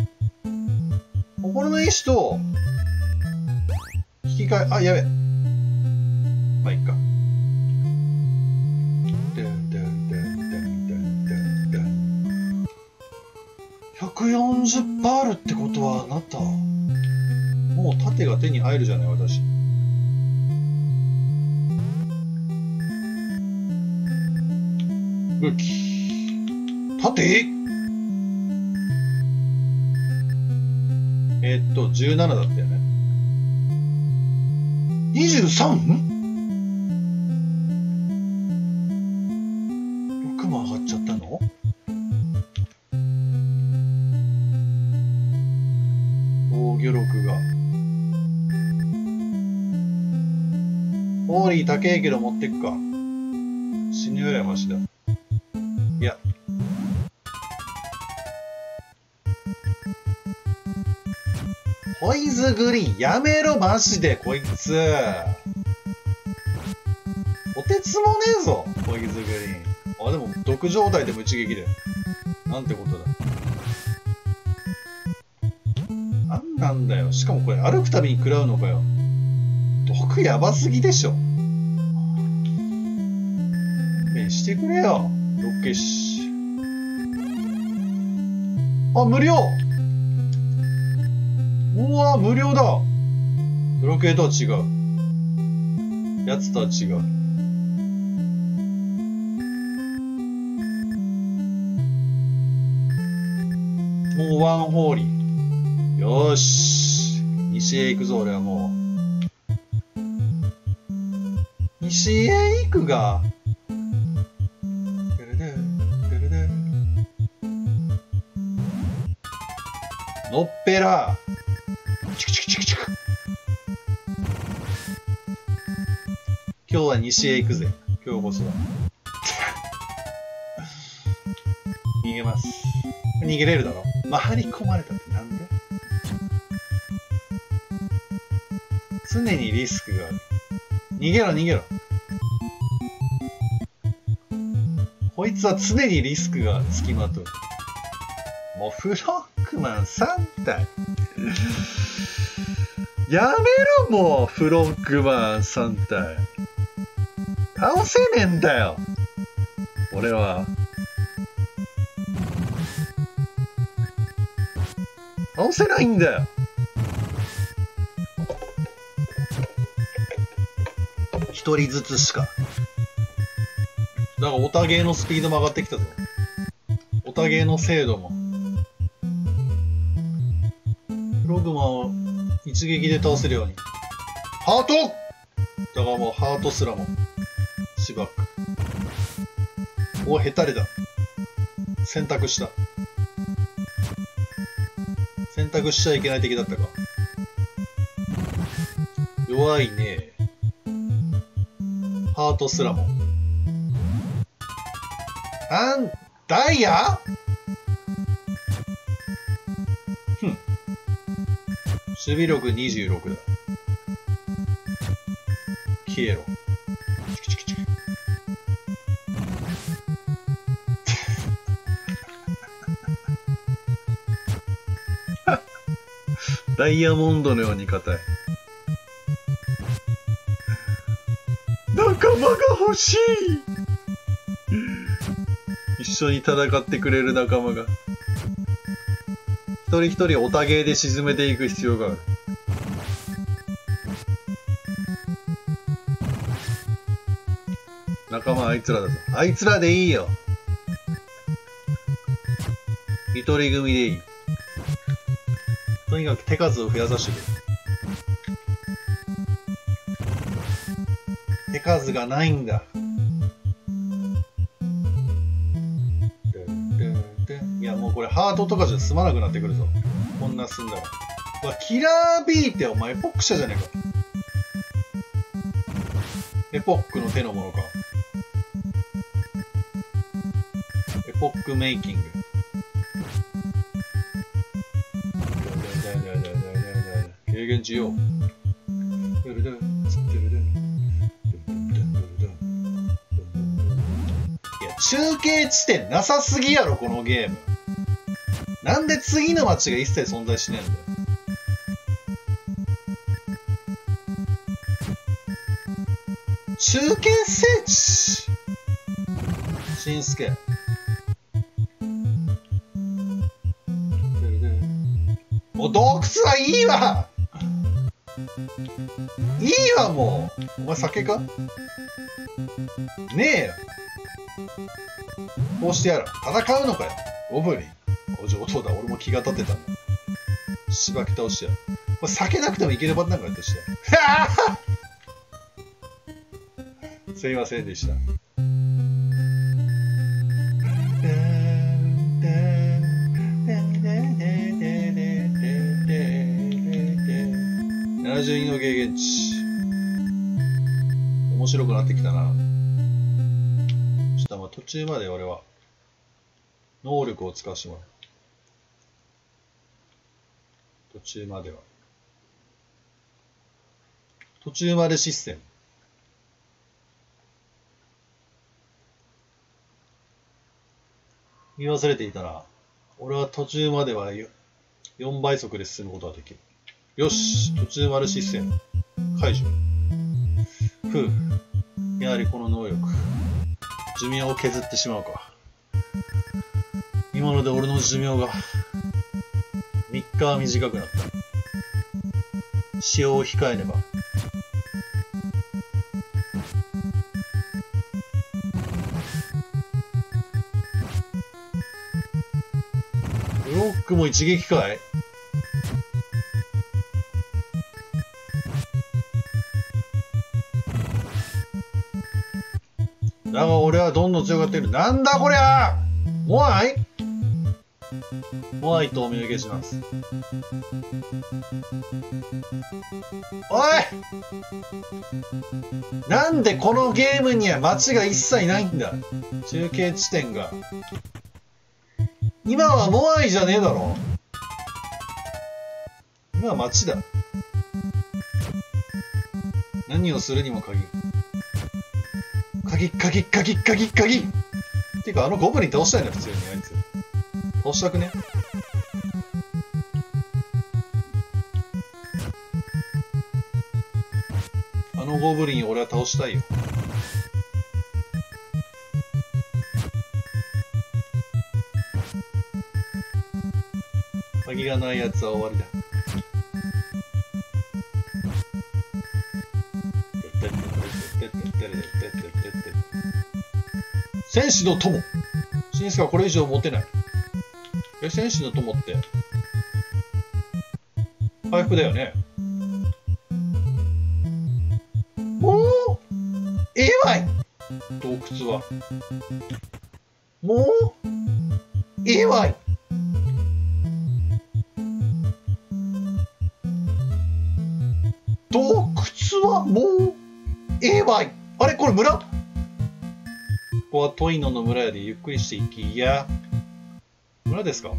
心の石と、引き換え、あ、やべ。まあ、いっか。140%あるってことは、あなた。もう盾が手に入るじゃない、私。武器。盾17だったよね。23?6 も上がっちゃったの？防御力が。ホーリー高えけど持ってくか。死ぬよりはマシだ。いや。ポイズグリーン、やめろ、マジで、こいつ。おてつもねえぞ、ポイズグリーン。あ、でも、毒状態でも一撃で。なんてことだ。なんなんだよ。しかもこれ、歩くたびに食らうのかよ。毒やばすぎでしょ。してくれよ、ロッケシ。あ、無料。うわ、無料だ。ブロケーとは違う。やつとは違う。もうワンホーリー。よーし。西へ行くぞ、俺はもう。西へ行くが。のっぺら。今日は西へ行くぜ。今日こそは。逃げます。逃げれるだろ。回り込まれたってなんで？常にリスクがある。逃げろ逃げろ。こいつは常にリスクがつきまとう。もうフロックマン3体。やめろもう、フロックマン3体。倒せねえんだよ。俺は。倒せないんだよ。一人ずつしか。だからオタゲーのスピードも上がってきたぞ。オタゲーの精度も。フログマンを一撃で倒せるように。ハート！だからもうハートすらも。しばく。お、ヘタレだ。選択した。選択しちゃいけない敵だったか。弱いね。ハートすらも。ダイヤ？守備力26だ。消えろ。ダイヤモンドのように硬い。仲間が欲しい。一緒に戦ってくれる仲間が。一人一人オタゲーで沈めていく必要がある。仲間あいつらだぞ。あいつらでいいよ。一人組でいい。とにかく手数を増やさせてくれ。手数がないんだ。いやもうこれハートとかじゃ済まなくなってくるぞ。こんな済んだら。 キラー B ってお前エポック社じゃねえか。エポックの手のものか。エポックメイキング。軽減中よ。中継地点なさすぎやろこのゲーム。なんで次の街が一切存在しねえんだよ。中継聖地しんすけ。もう洞窟はいいわ。いいわもう。お前酒かねえよ。こうしてやる。戦うのかよ。ゴブリン。お上等だ。俺も気が立ってたんだ。しばき倒してやる。これ酒なくてもいけるパターンがあってして。すいませんでした。72の軽減値。面白くなってきたな。ちょっとまあ途中まで俺は能力を使わせてもらう。途中までは。途中までシステム。言い忘れていたな。俺は途中までは4倍速で進むことができる。よし、途中までシステム。解除。やはりこの能力。寿命を削ってしまうか。今ので俺の寿命が3日は短くなった。使用を控えねば。ブロックも一撃かい？だが俺はどんどん強くなっている。なんだこりゃ！モアイ？モアイとお見受けします。おい！なんでこのゲームには街が一切ないんだ？中継地点が。今はモアイじゃねえだろ。今は街だ。何をするにも鍵。鍵っていうかゴブリン倒したいな普通にあいつ。倒したくね？ゴブリン俺は倒したいよ。鍵がないやつは終わりだ。戦士の友。シンスカはこれ以上持てない。戦士の友って回復だよね。おお、ええわい。洞窟はもうええわい。洞窟はもうええわい。あれこれ村？ここはトイノの村よりゆっくりしていきや。村ですか？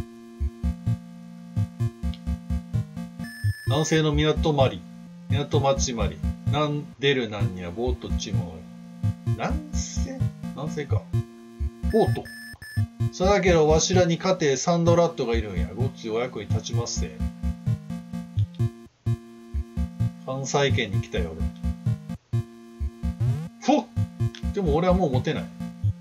南西の港町まり。なんでるなんにはボートちも。南西か。ボート。さだけどわしらに家庭サンドラットがいるんや。ごっつお役に立ちますぜ。関西圏に来たよ俺。ふっ！でも俺はもう持てない。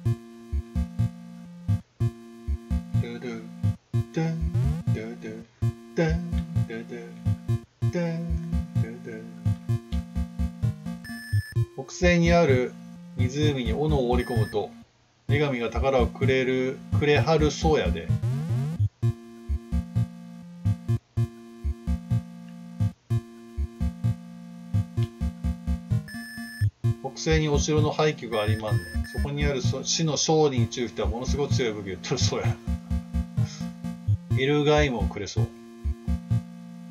北西にある湖に斧を織り込むと女神が宝をくれはるそうやで。北西にお城の廃墟がありまんねん。そこにある死の商人中人はものすごく強い武器を取るそうや。エルガイムをくれそう。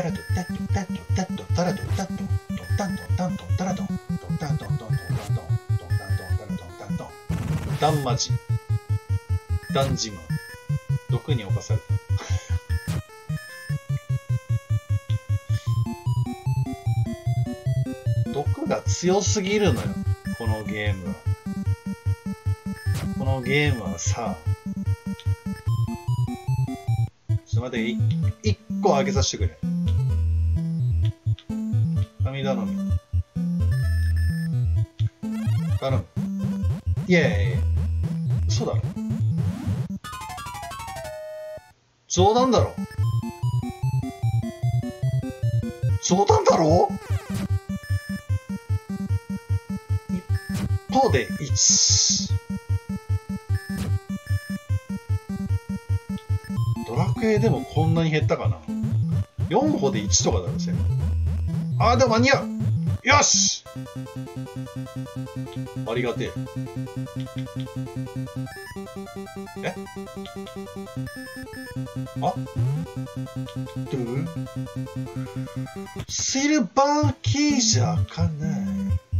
タラトタトタトタトタラトタトトタントタントタラトトタントントントンタントントンタントンタラトンタントンダンマジダンジマン毒に侵された毒が強すぎるのよこのゲームは。このゲームはさ、ちょっと待って、一個開けさせてくれ。神頼み。頼む。いやいやいや、嘘だろ。冗談だろ。冗談だろ。一方で1。ドラクエでもこんなに減ったかな。4歩で1とかだろ、せん。あー、でも間に合う。よし、ありがてえ。えあドゥシルバーキーじゃ開かない。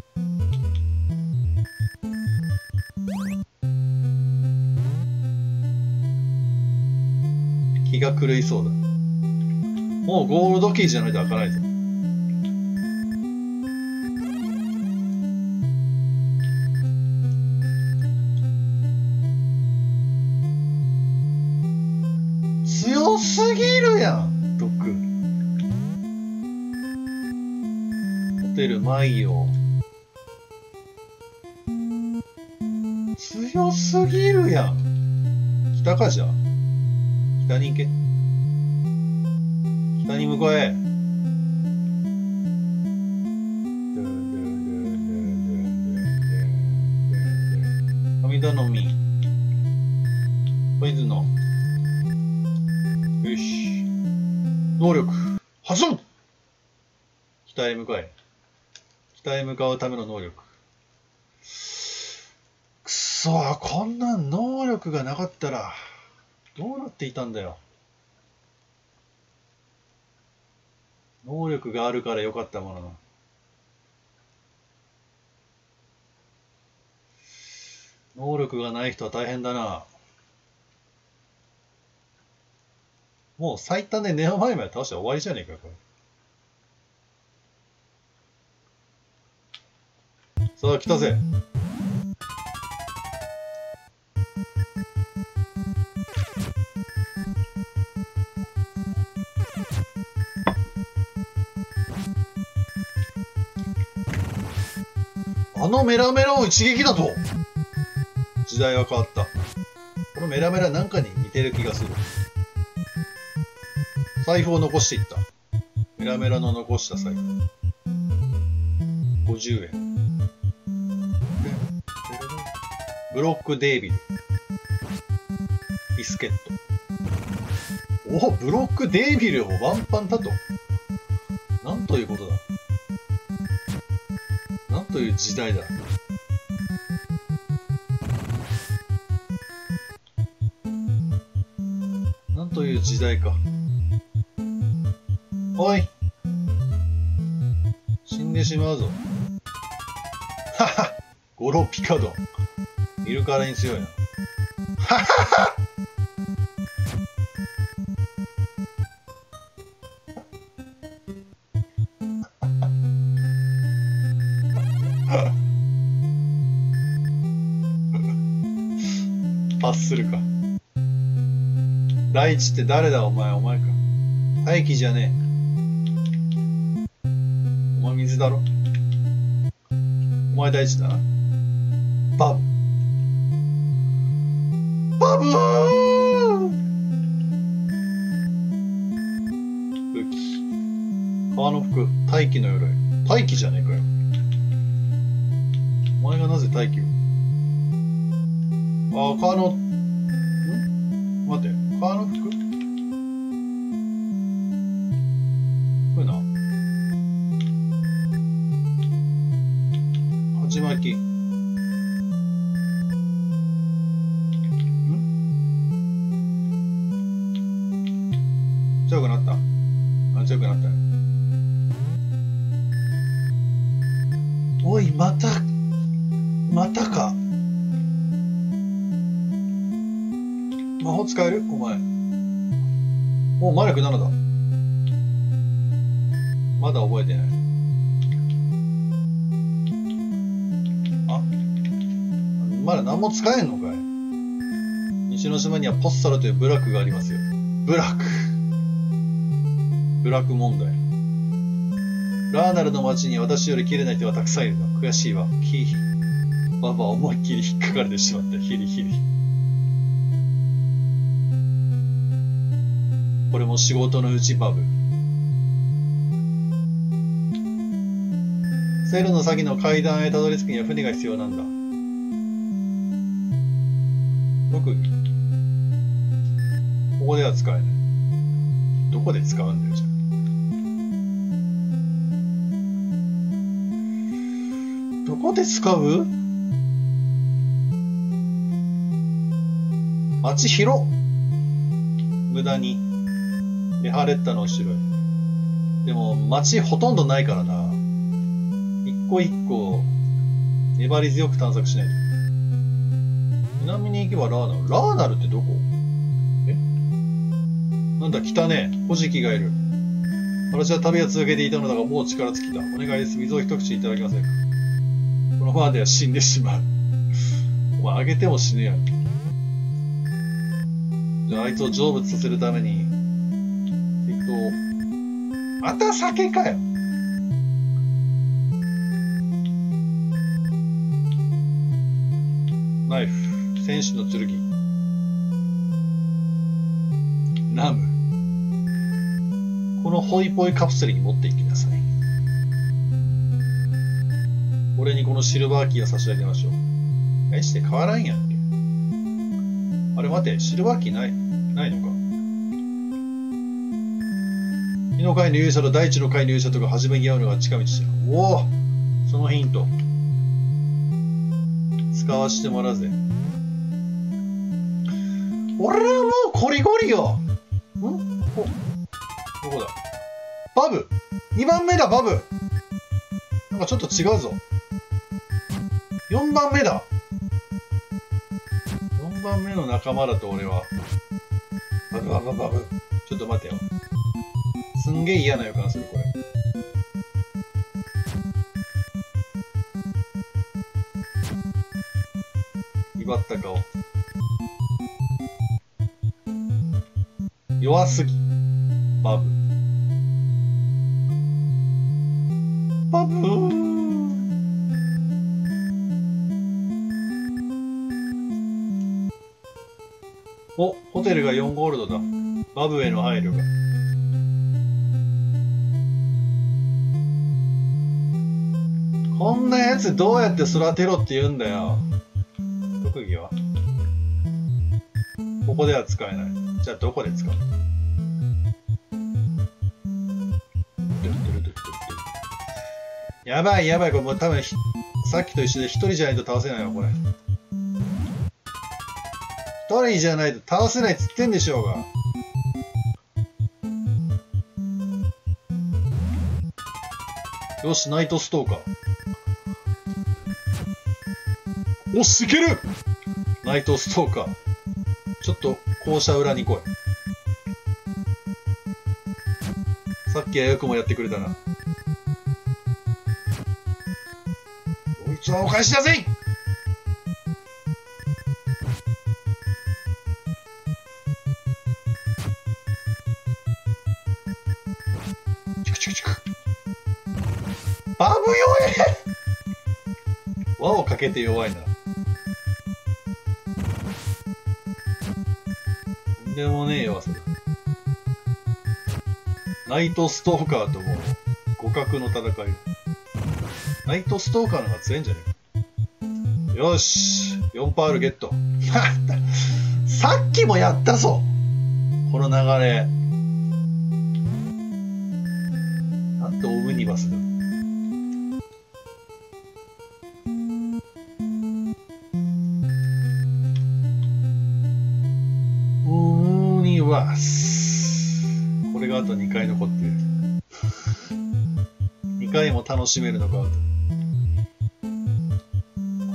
気が狂いそうだ。もうゴールドキーじゃないと開かないぞ。強すぎるやん、毒。ホテルマイオ。強すぎるやん。北かじゃ。北に行け。北に向かえ。神頼み。ポイズノ。よし。能力。発動。北へ向かえ。北へ向かうための能力。くそー、こんな能力がなかったら、どうなっていたんだよ。能力があるからよかったものの。能力がない人は大変だな。もう最短でネオマイマイ倒して終わりじゃねえか、これ。さあ、来たぜ。あのメラメラを一撃だと。時代は変わった。このメラメラなんかに似てる気がする。財布を残していった。メラメラの残した財布。50円。ブロックデイビル。ビスケット。お、ブロックデイビルをワンパンだと。なんということだ。なんという時代だ。なんという時代か。おい、死んでしまうぞ。はは、ゴロピカドン。見るからに強いな。ははは。パスするか。大地って誰だお前、お前か。大気じゃねえ。お前水だろ。お前大地だな。バブ。バブー。武器。革の服。大気の鎧。大気じゃねえかよ。お前がなぜ大気を。ああ、革の、待って、革の服これな。鉢巻き。強くなった。あ、強くなったよ。 おい、またか。魔法使えるお前。お、魔力7だ。まだ覚えてない。あ、まだ何も使えんのかい。西の島にはポッサルという部落がありますよ。部落問題。ラーナルの町に私より綺麗な人がたくさんいるの。悔しいわ。ババ思いっきり引っかかれてしまった。ヒリヒリ。これも仕事のうちバブ。セルの先の階段へたどり着くには船が必要なんだ。特技。ここでは使えない。どこで使うんだよ、じゃあ。どこで使う？町広。無駄に。レハレッタの後ろへ。でも、町ほとんどないからな。一個一個、粘り強く探索しないと。南に行けばラーナル。ラーナルってどこ？え？なんだ、来たね。古事記がいる。私は旅を続けていたのだが、もう力尽きた。お願いです。水を一口いただけませんか？このままでは死んでしまう。お前、あげても死ぬやんけ。じゃあ、あいつを成仏させるために、また酒かよ。ナイフ、戦士の剣。ラム。このホイポイカプセルに持っていきなさい。俺にこのシルバーキーを差し上げましょう。大して変わらんやんけ。あれ待て、シルバーキーないのか。火の会の勇者と大地の会の勇者とが初めに会うのが近道だ。おお、そのヒント。使わしてもらうぜ。俺はもうコリゴリよ。どこだ？バブ !2 番目だ、バブ。なんかちょっと違うぞ。4番目だ。4番目の仲間だと俺は。バブ。ちょっと待てよ。すんげえ嫌な予感する、これ。威張った顔。弱すぎ。バブー。お、ホテルが4ゴールドだ。バブへの配慮が。こんなやつどうやって育てろって言うんだよ。特技はここでは使えない。じゃあどこで使う？やばい、これもう多分さっきと一緒で一人じゃないと倒せないわ、これ。一人じゃないと倒せないっつってんでしょうが。よし、ナイトストーカー。おし、いける！ナイトストーカー。ちょっと校舎裏に来い。さっきはよくもやってくれたな。こいつはお返しだぜ！バブ弱え！輪をかけて弱いな。とんでもねえ弱さだ。ナイトストーカーとも互角の戦い。ナイトストーカーの方が強いんじゃねえか。よし、4パールゲット。さっきもやったぞ、この流れ。なんてオムニバスだ。これがあと2回残っている。2回も楽しめるのかと。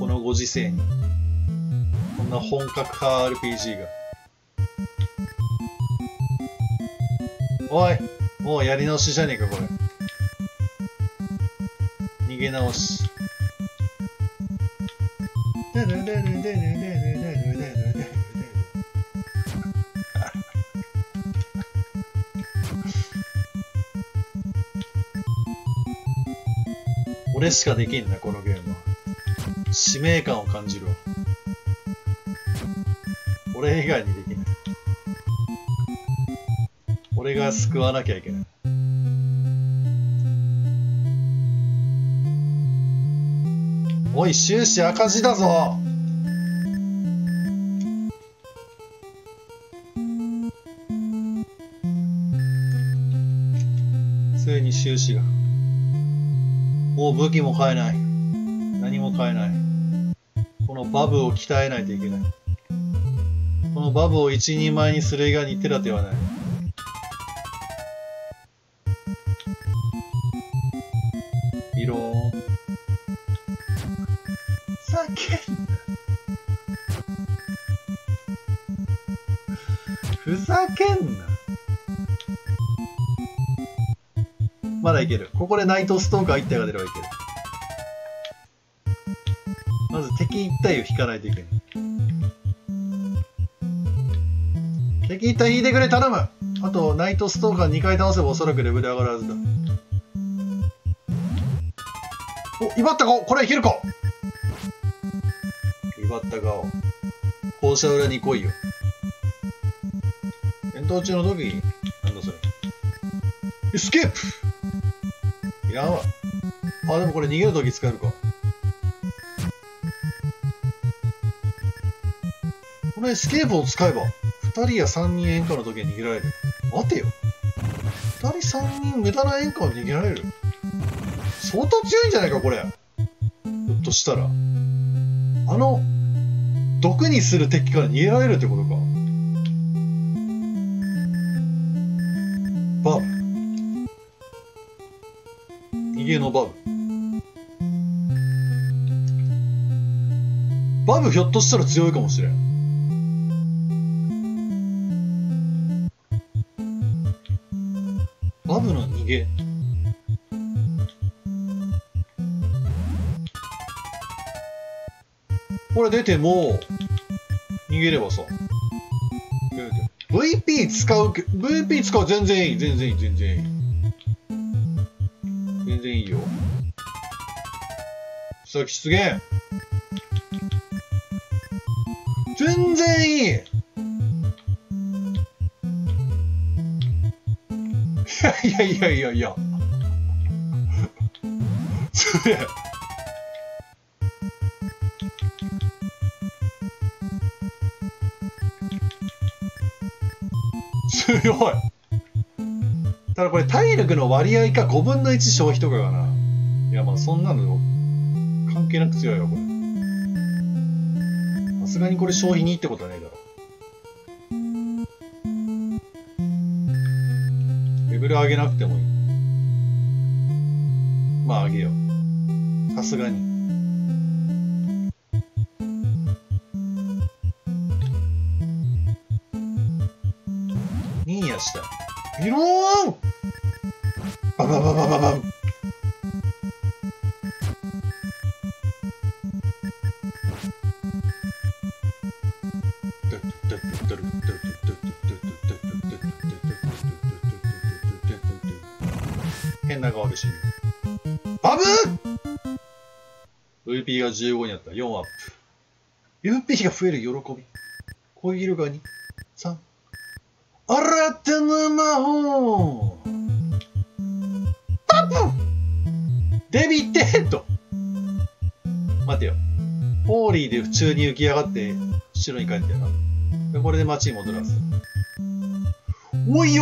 このご時世に。こんな本格派 RPG が。おい、もうやり直しじゃねえか、これ。逃げ直し。俺しかできんな、このゲームは。使命感を感じるわ。俺以外にできない。俺が救わなきゃいけない。おい、終始赤字だぞ。ついに収支が。もう武器も買えない。何も買えない。このバブを鍛えないといけない。このバブを一人前にする以外に手立てはない。ビローン。ふざけんな。まだいける。ここでナイトストーカー1体が出ればいける。まず敵1体を引かないといけない。敵1体引いてくれ、頼む。あとナイトストーカー2回倒せばおそらくレベル上がるはずだ。お、威張った顔。これいけるか。威張った顔。校舎裏に来いよ。戦闘中の時、なんだそれ。エスケープ。いらんわ。あ、でもこれ逃げる時使えるか。このエスケープを使えば、2人や3人演歌の時に逃げられる。待てよ。2人3人無駄な演歌を逃げられる。相当強いんじゃないか、これ。ひょっとしたら。毒にする敵から逃げられるってことか。バブ。逃げのバブ。バブひょっとしたら強いかもしれん。バブの逃げ。これ出ても、逃げればさ。VP 使う全然いい。全然いい。全然いいよ。さっき出現。全然いい。いや。それ。強い。ただこれ体力の割合か5分の1消費とかかな。いやまあそんなの関係なく強いよこれ。さすがにこれ消費2ってことはないだろう。レベル上げなくてもいい。まあ上げよう。さすがに。ニーヤした。ビローンババババババン。変な顔で死ぬ。バブー !VP が15になった。4アップ。VP が増える喜び。コイルが2、3。新たな魔法パンプデビテッド待てよ。ホーリーで普通に浮き上がって後ろに帰ってやな。でこれで街に戻るはず。おい。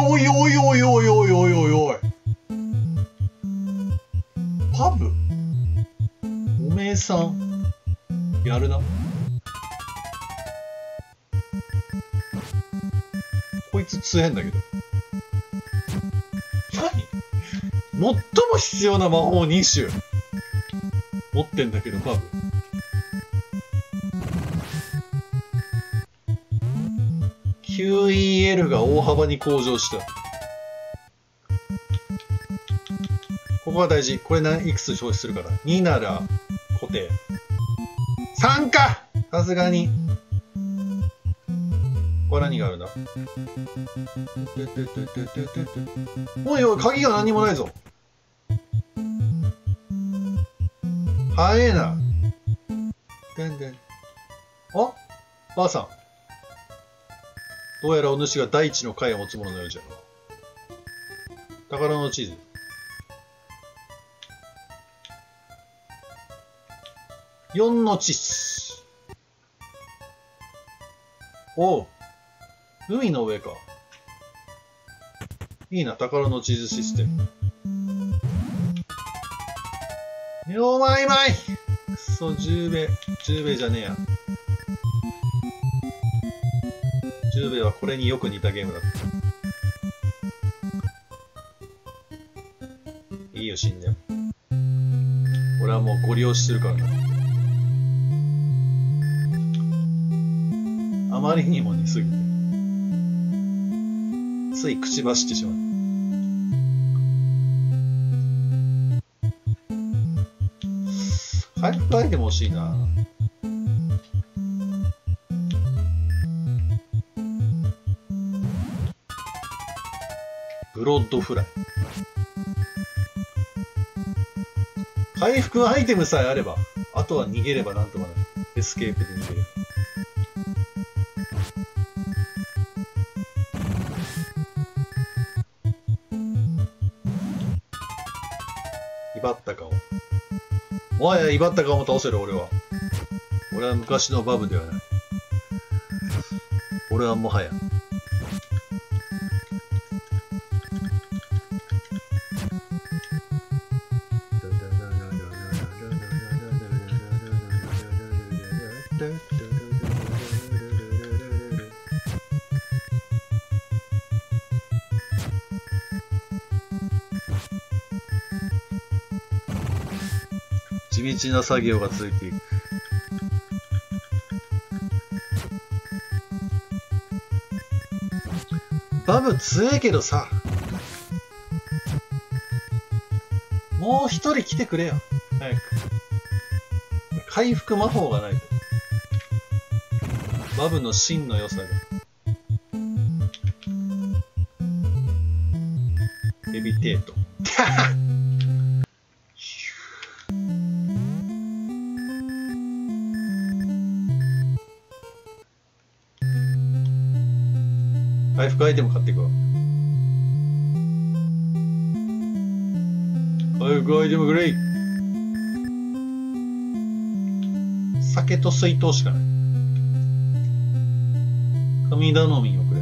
パブおめえさんやるな。こいつ強いんだけど。何？最も必要な魔法2種持ってんだけど、パブ。 QEL が大幅に向上した。ここが大事。これいくつ表示するから。2なら固定。3かさすがに。これ何があるんだ。おいおい、鍵が何もないぞ。早えな。あ、ばあさん。どうやらお主が大地の貝を持つもののようじゃ。宝の地図。4の地図。おう。海の上か。いいな、宝の地図システム。よまいまい。くそ、10兵衛。10兵衛じゃねえや。10兵衛はこれによく似たゲームだった。いいよ、死んでも。俺はもうご利用しするからな。あまりにも似すぎて。つい口走ってしまう。回復アイテム欲しいな。ブロッドフライ。回復アイテムさえあれば、あとは逃げればなんとかなる。エスケープで逃げる。威張った顔。もはや威張った顔も倒せる俺は。俺は昔のバブではない。俺はもはや。地道な作業が続いている。バブ強えけどさ、もう一人来てくれよ早く。回復魔法がないとバブの真の良さが。レビテート回復アイテム買っていくわ。回復アイテムグレイ。酒と水筒しかない。神頼みをくれ。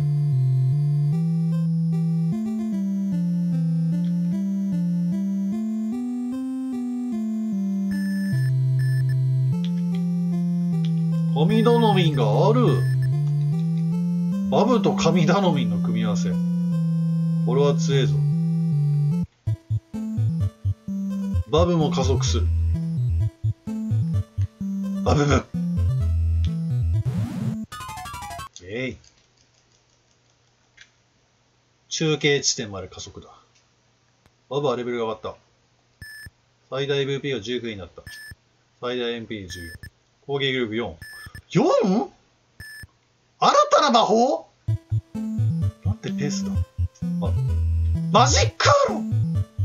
神頼みがある。バブと神頼みの組み合わせ。これは強えぞ。バブも加速する。バブブ。中継地点まで加速だ。バブはレベルが上がった。最大 VP が19になった。最大 MP14。攻撃力4。4？ 新たな魔法？なんてペースだ。あ、マジックアロー。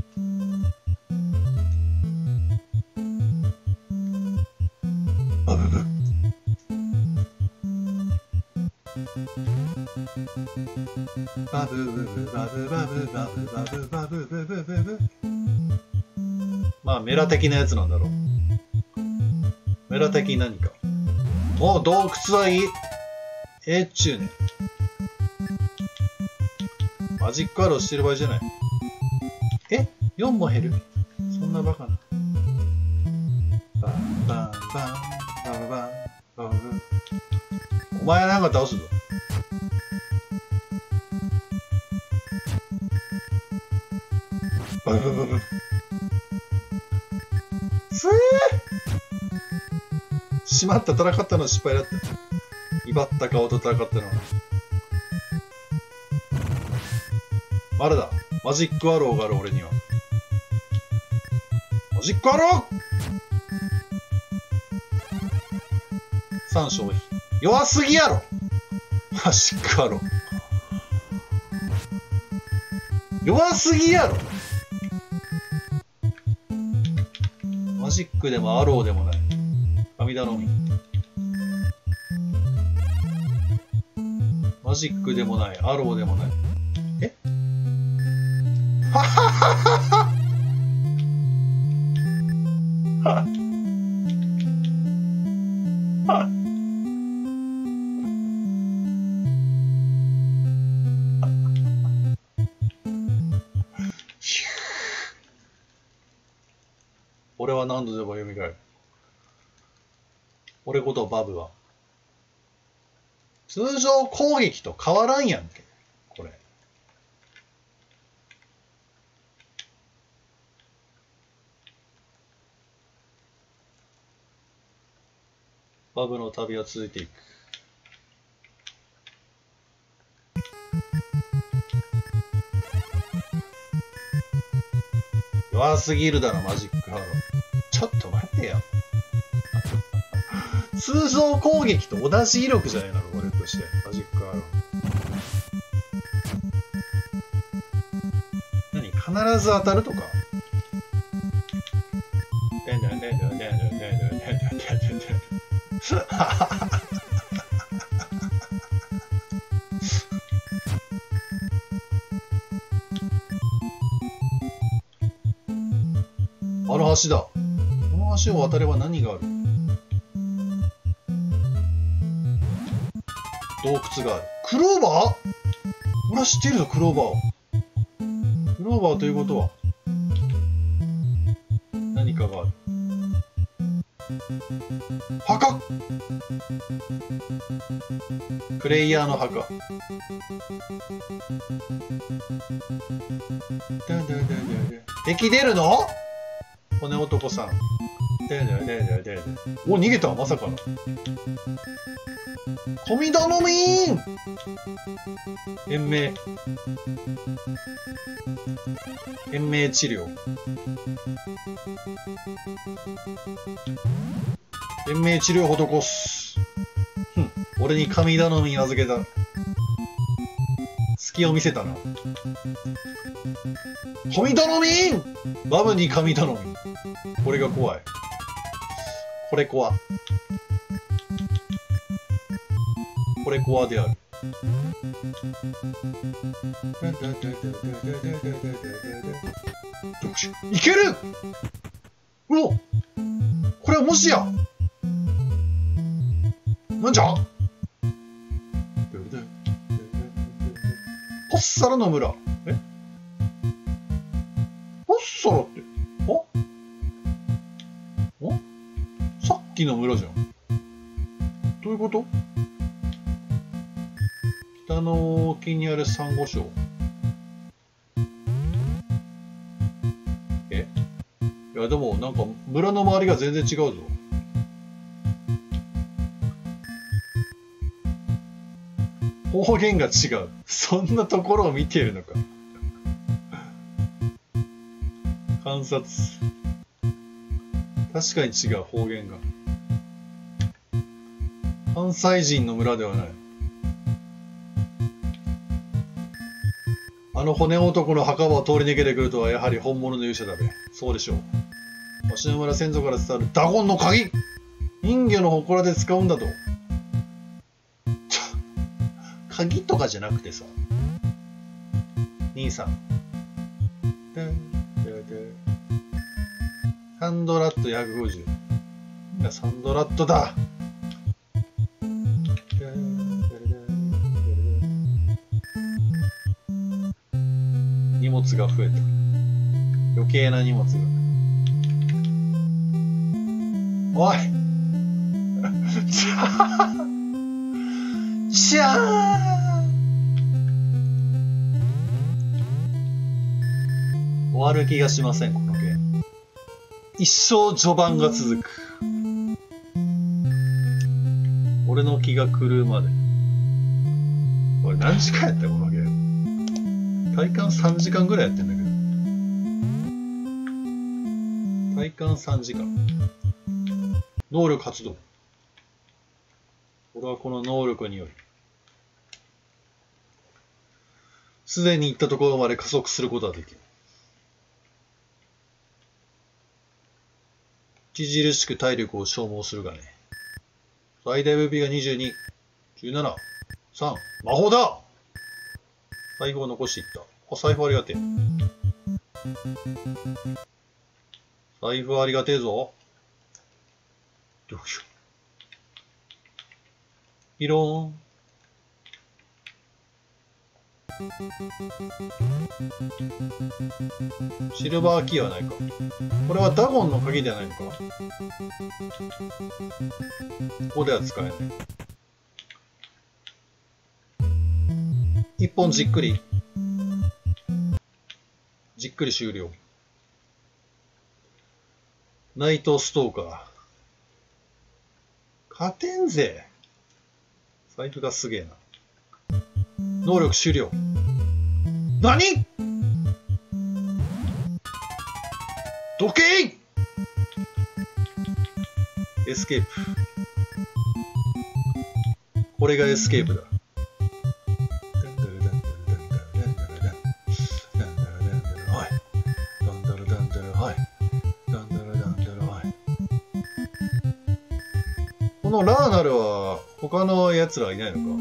バブブ。バブブブバブバブバブバブバブブブブブ。まあメラ的なやつなんだろう。メラ的何か。もう洞窟はいい。っちゅうね。マジックアローしてる場合じゃない。4も減る。そんなバカな。バンバンバンバンバンバンバン。お前はなんか倒すぞ。バンバンバンバン。しまった、戦ったのは失敗だった。威張った顔と戦ったのは。 まだだ。マジックアローがある俺には。マジックアロー !3 消費。弱すぎやろマジックアロー。弱すぎやろマジックでもアローでもない。神頼み。マジックでもない。アローでもない。えはははははは俺は何度でも蘇る。俺ことバブは。通常攻撃と変わらんやんけ。これ。バブの旅は続いていく。弱すぎるだろ、マジックハロー。ちょっと待ってよ。通常攻撃と同じ威力じゃないの、俺として。マジックハロー。何必ず当たるとかあの橋だ。この橋を渡れば何がある？洞窟がある。クローバー？俺は知っているぞ、クローバーを。クローバーということは何かがある。墓！プレイヤーの墓。敵出るの？骨男さん。お、逃げたまさかの。神頼みーん延命。延命治療。延命治療を施す。俺に神頼み預けた。隙を見せたな。神頼みーんバブに神頼み。これが怖い。これ怖。これ怖である。いける！うお！これはもしや！なんじゃ？ポッサラの村。え？ポッサラって、さっきの村じゃん。どういうこと？北の沖にあるサンゴ礁。いやでもなんか村の周りが全然違うぞ。方言が違う。そんなところを見ているのか。観察。確かに違う、方言が。関西人の村ではない。あの骨男の墓場を通り抜けてくるとはやはり本物の勇者だべ。そうでしょう。わしの村先祖から伝わるダゴンの鍵！人魚の祠で使うんだと。鍵とかじゃなくてさ。兄さん。サンドラット150。いや、サンドラットだ。荷物が増えた。余計な荷物が。おいしゃー終わる気がしません、このゲーム。一生序盤が続く。俺の気が狂うまで。これ何時間やったこのゲーム。 体感3時間ぐらいやってんだけど。体感3時間。能力発動。俺はこの能力により、すでに行ったところまで加速することができる。著しく体力を消耗するがね。最大 VP が22、17、3、魔法だ！財布を残していった。あ、財布ありがてえ。財布ありがてえぞ。よいしょ。ピローン。シルバーキーはないか。これはダゴンの鍵ではないのか。ここでは使えない。一本じっくり。じっくり終了。ナイトストーカー。勝てんぜ。財布がすげえな。能力終了。何？時計！エスケープ。これがエスケープだ。このラーナルは他の奴らはいないのか？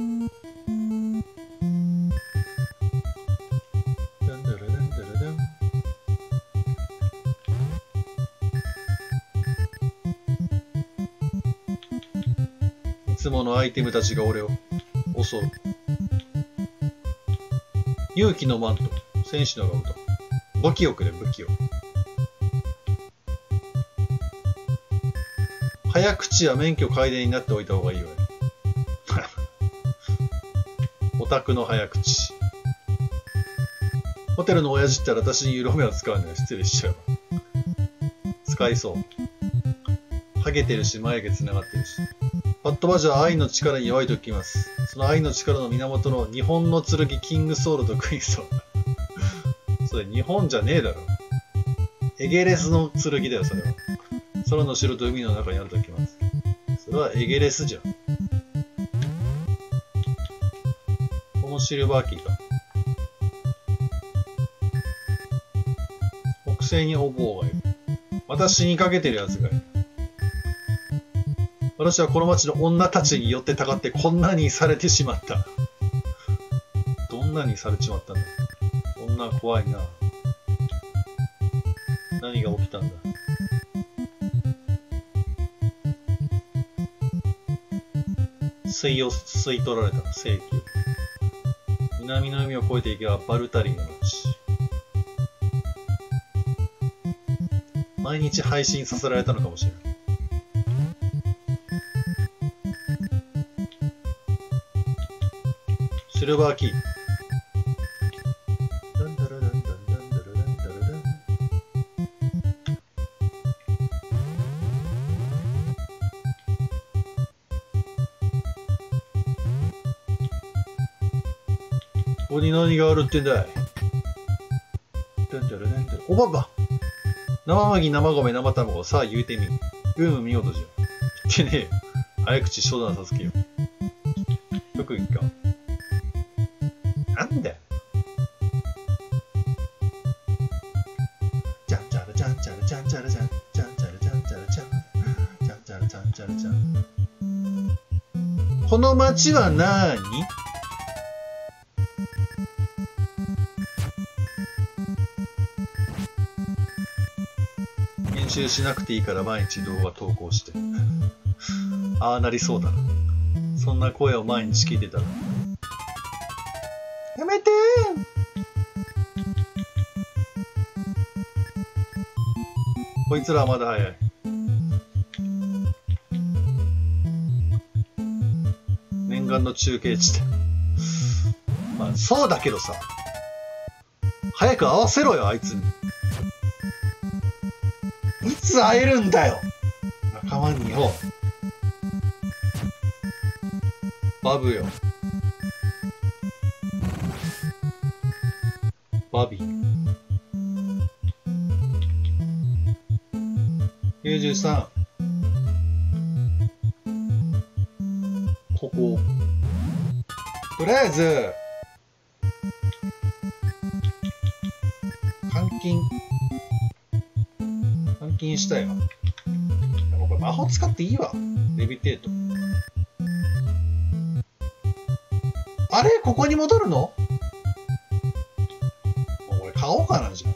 いつものアイテムたちが俺を襲う。勇気のマント、戦士のガウト。武器をくれ、武器を。早口や免許改伝になっておいた方がいいわよ。オタクの早口。ホテルの親父ったら私に色目を使うのよ。失礼しちゃうわ。使いそう。ハゲてるし、眉毛繋がってるし。ファットバジは愛の力に弱いと聞きます。その愛の力の源の日本の剣、キングソールとクイーンソール。それ日本じゃねえだろ。エゲレスの剣だよ、それは。空の城と海の中にあるときます。それはエゲレスじゃん。このシルバーキーか。北西にお坊がいる。また死にかけてる奴がいる。私はこの町の女たちによってたかってこんなにされてしまった。どんなにされちまったんだ。女怖いな。何が起きたんだ。吸い取られた聖騎。南の海を越えていけばバルタリーの町。毎日配信させられたのかもしれない。シルバーキー。ここに何があるってんだい。おばば。生麦、生米、生卵、さあ言うてみ。見事じゃ。言ってねえよ。早口初段さつけよ。特技か。なんだよ。じゃんちゃらじゃんちゃらじゃんちゃらじゃん。じゃんちゃらじゃんちゃらじゃん。じゃんちゃらじゃんちゃらじゃん。この町はなーに？編集しなくていいから毎日動画投稿して。ああなりそうだな。そんな声を毎日聞いてたら。やめてー。こいつらはまだ早い。念願の中継地点。まあそうだけどさ。早く合わせろよあいつに。いつ会えるんだよ仲間によ。バブよ。 バビー。93。ここ。とりあえず、監禁したよ。これ魔法使っていいわ。レビテート。あれここに戻るの？俺買おうかな、じゃあ。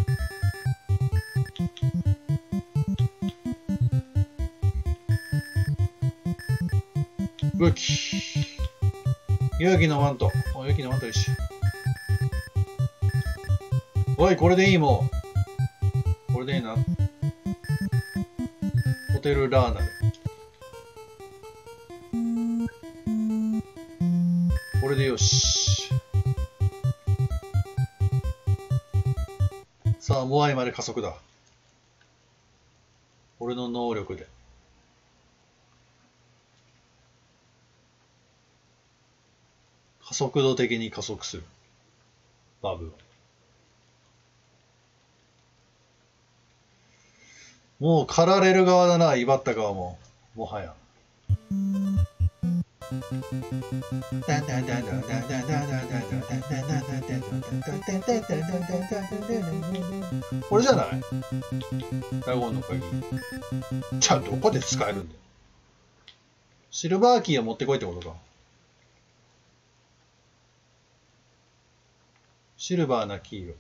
武器。勇気のマント。勇気のマントよし。おい、これでいいもん。これでいいな。ホテルラーナル。これでよし。さあ、モアイまで加速だ。俺の能力で。加速度的に加速する。バブ。もう狩られる側だな、威張った側も。もはや。これじゃない？ダゴンの鍵。じゃあどこで使えるんだよ。シルバーキーを持ってこいってことか。シルバーなキーを。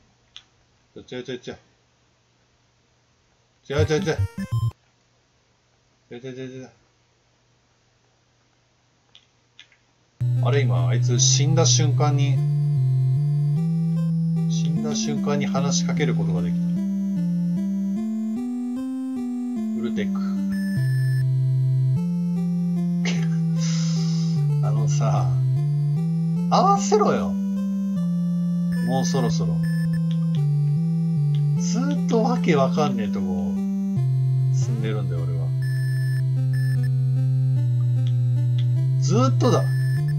あれ今、あいつ死んだ瞬間に話しかけることができた。ウルテック。さ、合わせろよ。もうそろそろ。ずーっとわけわかんねえとこ住んでるんだよ、俺は。ずーっとだ。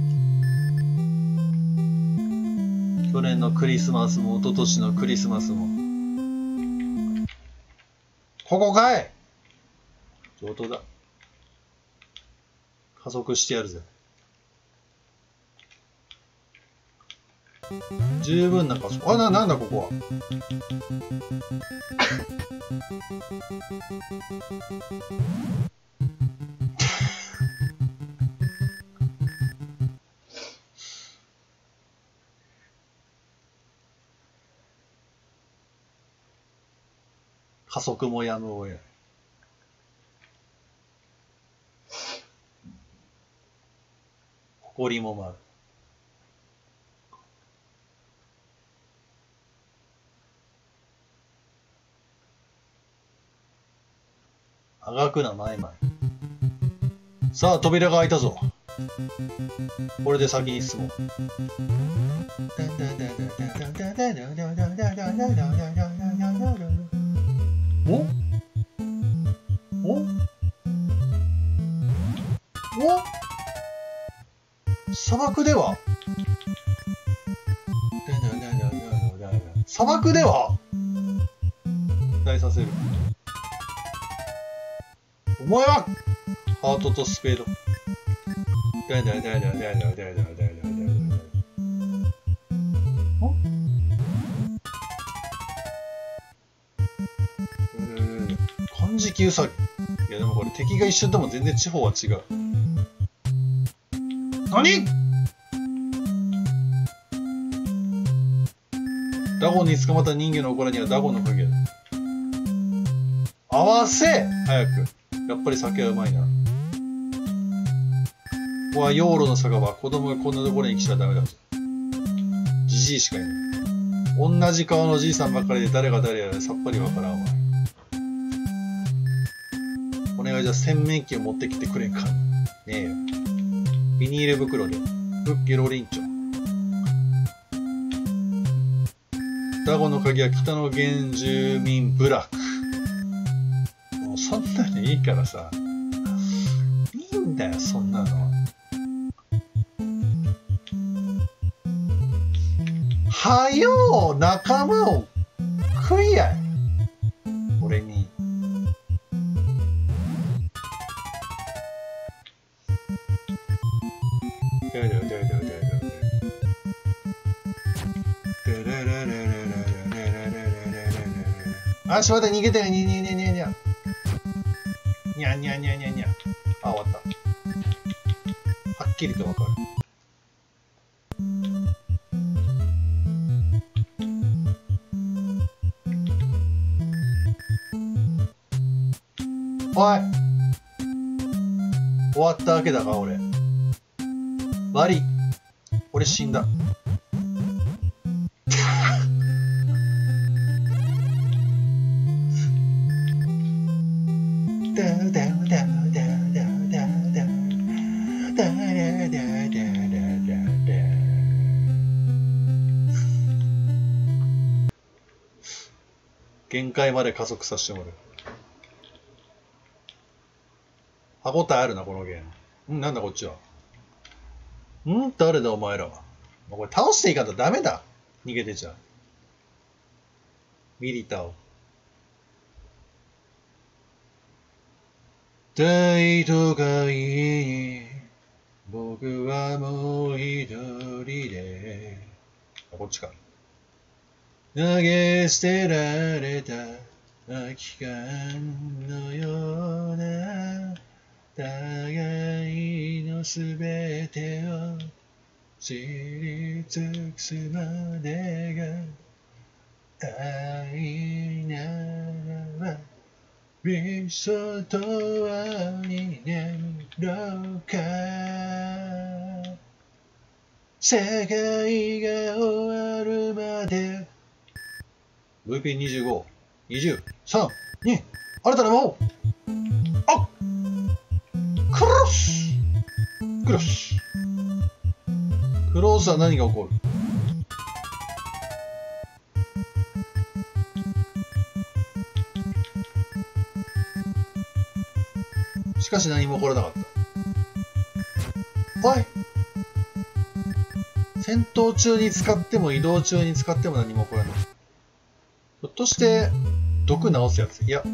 去年のクリスマスも一昨年のクリスマスも。ここかい！上等だ。加速してやるぜ。十分な加速。あ、なんだここは。加速もやむを得ない。誇りも舞う。あがくなまいまい。さあ、扉が開いたぞ。これで先に進もう。お砂漠では期待させる。お前はハートとスペード。金色ウサギ。いやでもこれ敵が一緒でも全然地方は違う。何？ダゴンに捕まった人魚のオコラにはダゴンの影だ。合わせ早く。やっぱり酒はうまいな。ここは養老の酒場。子供がこんなところに来ちゃダメだぞ。じじいしかいない。同じ顔のじいさんばっかりで誰が誰やらさっぱりわからんわ。お願いじゃ洗面器を持ってきてくれんか。ねえよ。ビニール袋で。フッゲロリンチョ。ダゴの鍵は北の原住民部落。もうそんなにいいからさ。いいんだよ、そんなの。 はよう仲間を食いやい。俺に。あ、しまった、逃げてる、にゃにゃにゃにゃにゃ。にゃにゃにゃにゃにゃ。あ、終わった。はっきりとわかる。おい、終わったわけだが、俺。悪い。俺死んだ。限界まで加速させてもらう。歯応えあるな、このゲーム。なんだこっちは。誰だお前らは。これ倒していかんとダメだ。逃げてちゃう。ミリタを。大都会に僕はもう一人で。こっちか。投げ捨てられた空き缶のような互いのすべてを知り尽くすまでが愛ならば理想とはに眠ろうか世界が終わるまでVP25、20、3、2、新たな魔法あっクロスクロスクロスは何が起こるしかし何も起こらなかった。おい戦闘中に使っても移動中に使っても何も起こらない。ひょっとして毒治すやつ。いや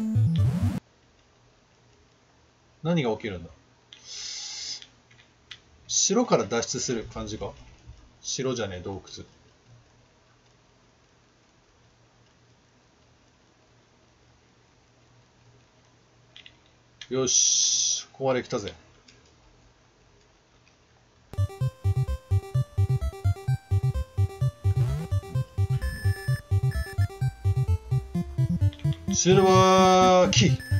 何が起きるんだ。城から脱出する感じか。城じゃねえ洞窟。よしここまで来たぜ。シルバーキー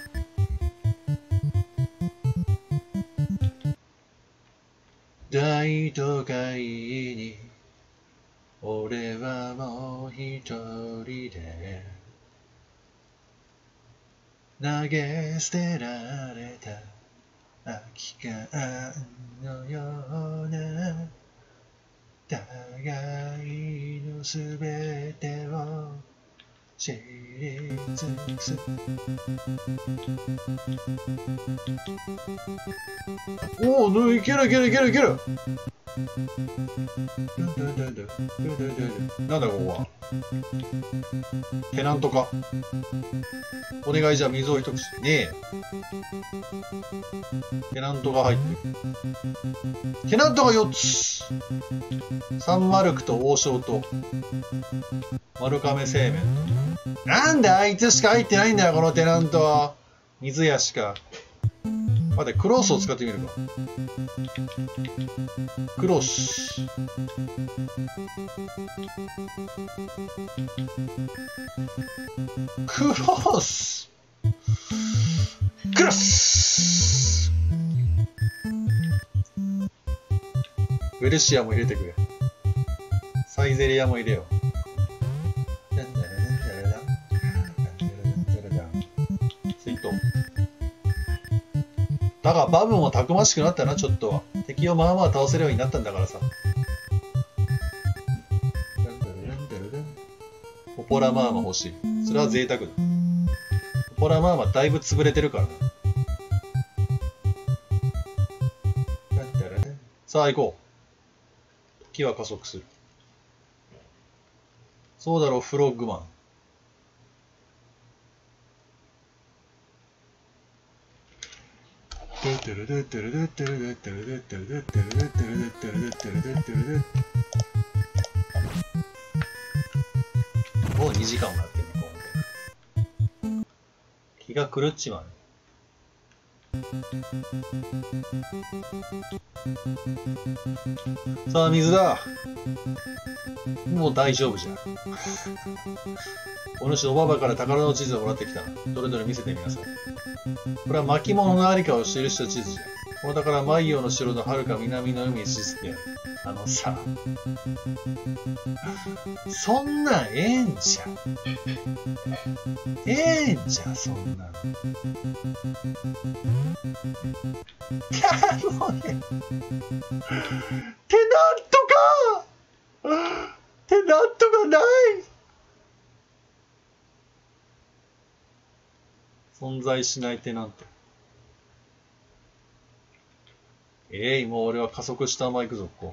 大都会に俺はもう一人で投げ捨てられた空き缶のような互いのすべてを知り尽くす。おお、いけるいけるいけるいける。なんだここは。テナントか。お願いじゃあ水を一口。ねえ。テナントが入ってる。テナントが4つ。サンマルクと王将と丸亀製麺と。なんであいつしか入ってないんだよこのテナントは。水屋しか。待って、クロスを使ってみるか。クロス。クロスクロスウェルシアも入れてくれ。サイゼリアも入れよう。だがバブもたくましくなったな。ちょっとは敵をまあまあ倒せるようになったんだからさ。ポポラマーマ欲しい。それは贅沢だ。ポポラマーマだいぶ潰れてるからな。さあ行こう。時は加速する。 そうだろう、フロッグマン。もう2時間もやってるね、この気が狂っちまう。さあ、水だ。もう大丈夫じゃ。お主、おばばから宝の地図をもらってきた。どれどれ見せてみなさい。これは巻物のありかを記した地図じゃ。この宝は万葉の城の遥か南の海に沈んである。あのさ、そんなんええんじゃ。ええんじゃ、そんなの。もうね。ってなんとかってなんとかない存在しないテナント。もう俺は加速したまま行くぞ、ここ。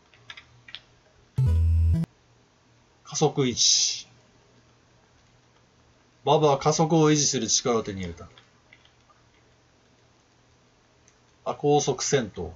加速維持。バブは加速を維持する力を手に入れた。高速戦闘。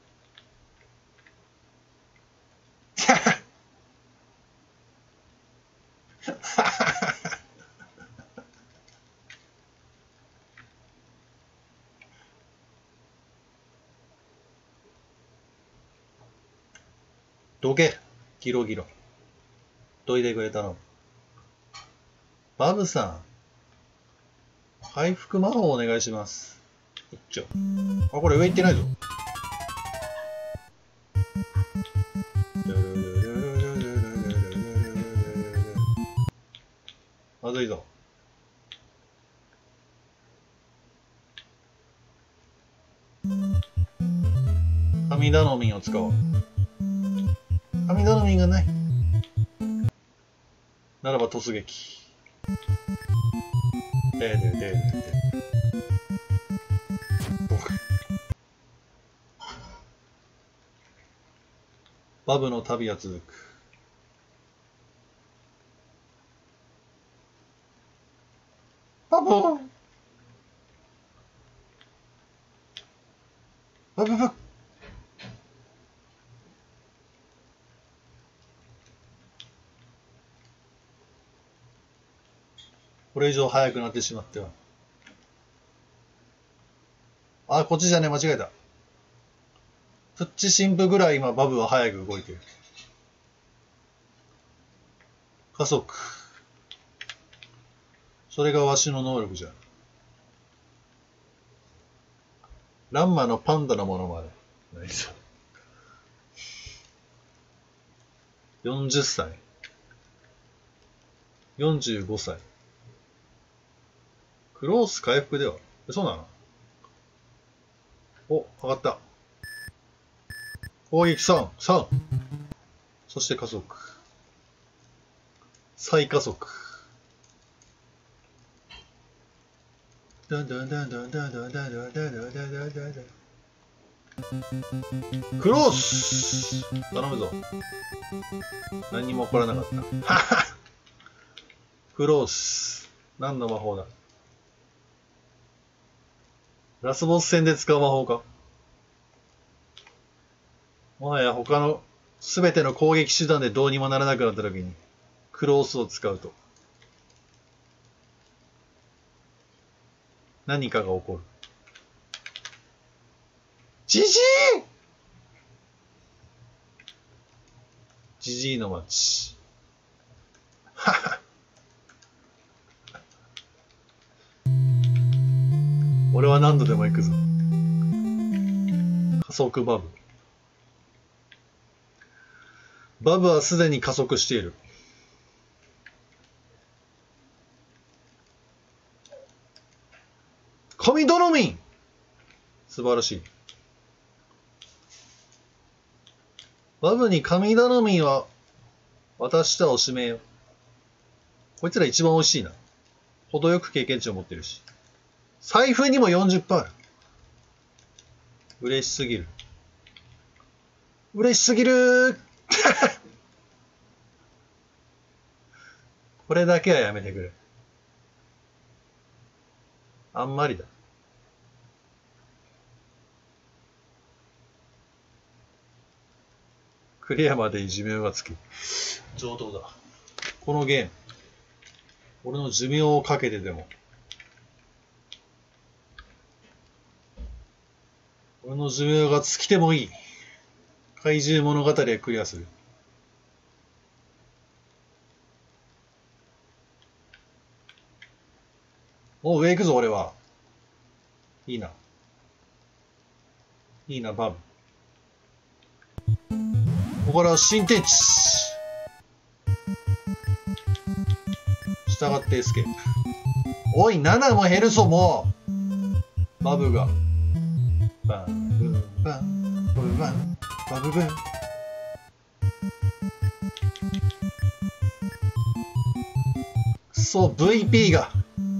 どけ、ギロギロ。どいてくれたの。バブさん、回復魔法お願いします。一丁。これ上行ってないぞ。まずいぞ。神頼みを使おう。神頼みがない。ならば突撃。バブの旅は続く。バブバブバブこれ以上速くなってしまっては。こっちじゃねえ、間違えた。プッチ神父ぐらい今バブは早く動いてる。加速。それがわしの能力じゃ。ランマのパンダのものまで。何それ。40歳。45歳。クロース回復では。そうなの？お、上がった。攻撃3、3。そして加速。再加速。クロース頼むぞ。何にも起こらなかった。クロース。何の魔法だ？ラスボス戦で使う魔法か？もはや他の全ての攻撃手段でどうにもならなくなった時にクロースを使うと何かが起こる。ジジイ！ジジイの街。はは。俺は何度でも行くぞ。加速バブ。バブはすでに加速している。神頼み！素晴らしい。バブに神頼みは渡したおしめよ。こいつら一番美味しいな。程よく経験値を持ってるし。財布にも 40% ある。嬉しすぎる。嬉しすぎるこれだけはやめてくれ。あんまりだ。クリアまでに寿命がつき。上等だ。このゲーム。俺の寿命をかけてでも。俺の寿命が尽きてもいい。怪獣物語でクリアする。お、上行くぞ、俺は。いいな。いいな、バブ。ここから新天地。従ってエスケープ。おい、7も減るぞ、もう。バブが。バン、ブン、バン、ブン、バン、バブブン。そう、VP が。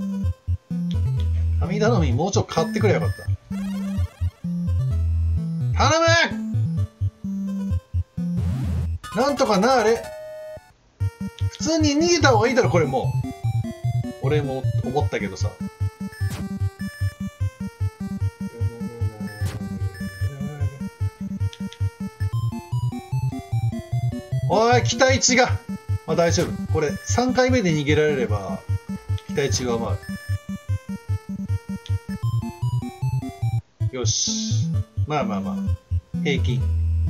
神頼み、もうちょっと買ってくれよかった。頼む！なんとかなあれ。普通に逃げた方がいいだろ、これもう。俺も思ったけどさ。おい、期待値が。まあ大丈夫。これ、3回目で逃げられれば、期待値上回る。よし。まあまあまあ。平均。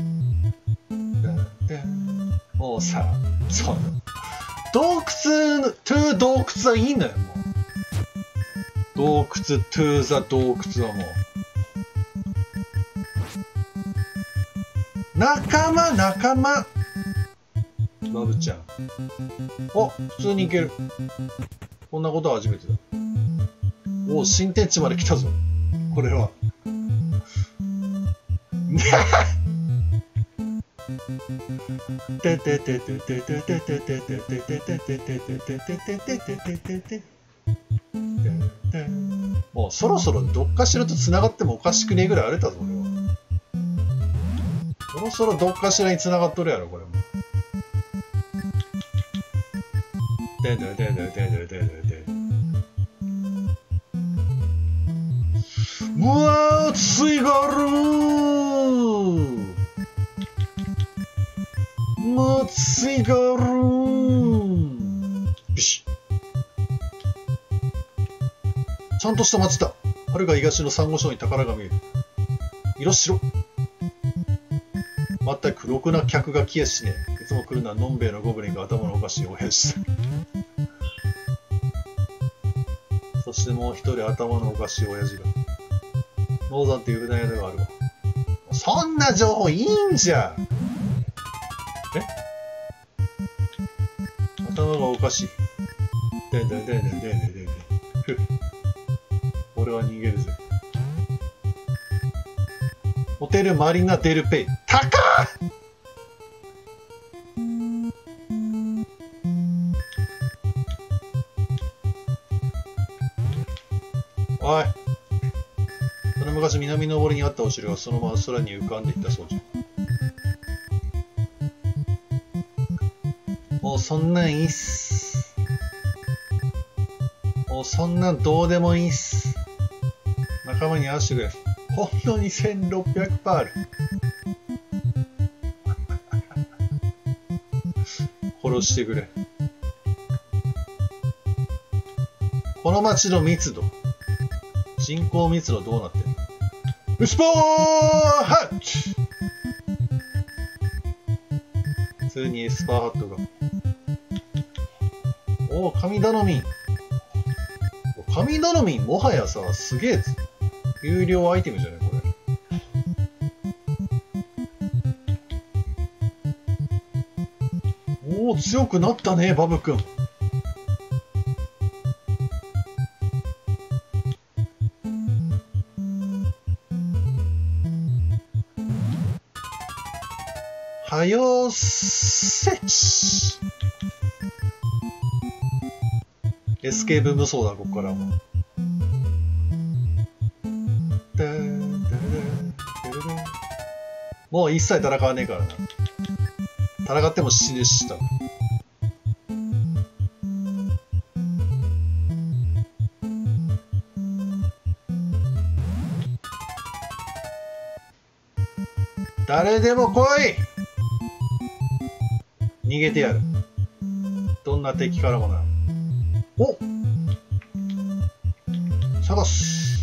もうさ、そう。洞窟、トゥー洞窟はいいんだよ、もう。洞窟、トゥーザ洞窟はもう。仲間、仲間。バブちゃん。お、普通に行ける。こんなことは初めてだ。お、新天地まで来たぞ。これは。もうそろそろどっかしらと繋がってもおかしくねえぐらい荒れたぞ、俺は。そろそろどっかしらに繋がっとるやろ、これも。うわー、ついがあるー。もうついがあるー。よし。ちゃんとした町だ。はるか東のサンゴ礁に宝が見える。色白。まったくろくな客が来やしねえ。いつも来るのはのんべえのゴブリンが頭のおかしい親父だ。そしてもう一人頭のおかしい親父が。ノーザンっていう船屋ではあるわ。そんな情報いいんじゃ。え？頭がおかしい。でんでんでんでんでんでんでんでん。俺は逃げるぜ。ホテルマリナ・デル・ペイ。高っ！おい。その昔南の森にあったお城がそのまま空に浮かんでいったそうじゃ。もうそんなんいいっす。もうそんなんどうでもいいっす。仲間に会わせてくれ。ほんのに1600パール。殺してくれ。この町の密度。人口密度どうなってんの？ウスポーハッチ！普通にエスパーハットが。おぉ、神頼み。神頼みもはやさ、すげえ有料アイテムじゃねこれ。おぉ、強くなったね、バブ君。はよせち。エスケープ無双だ、ここからも。もう一切戦わねえからな。戦っても死ぬし、多分。 誰でも来い。逃げてやる。どんな敵からもな。お、サバス。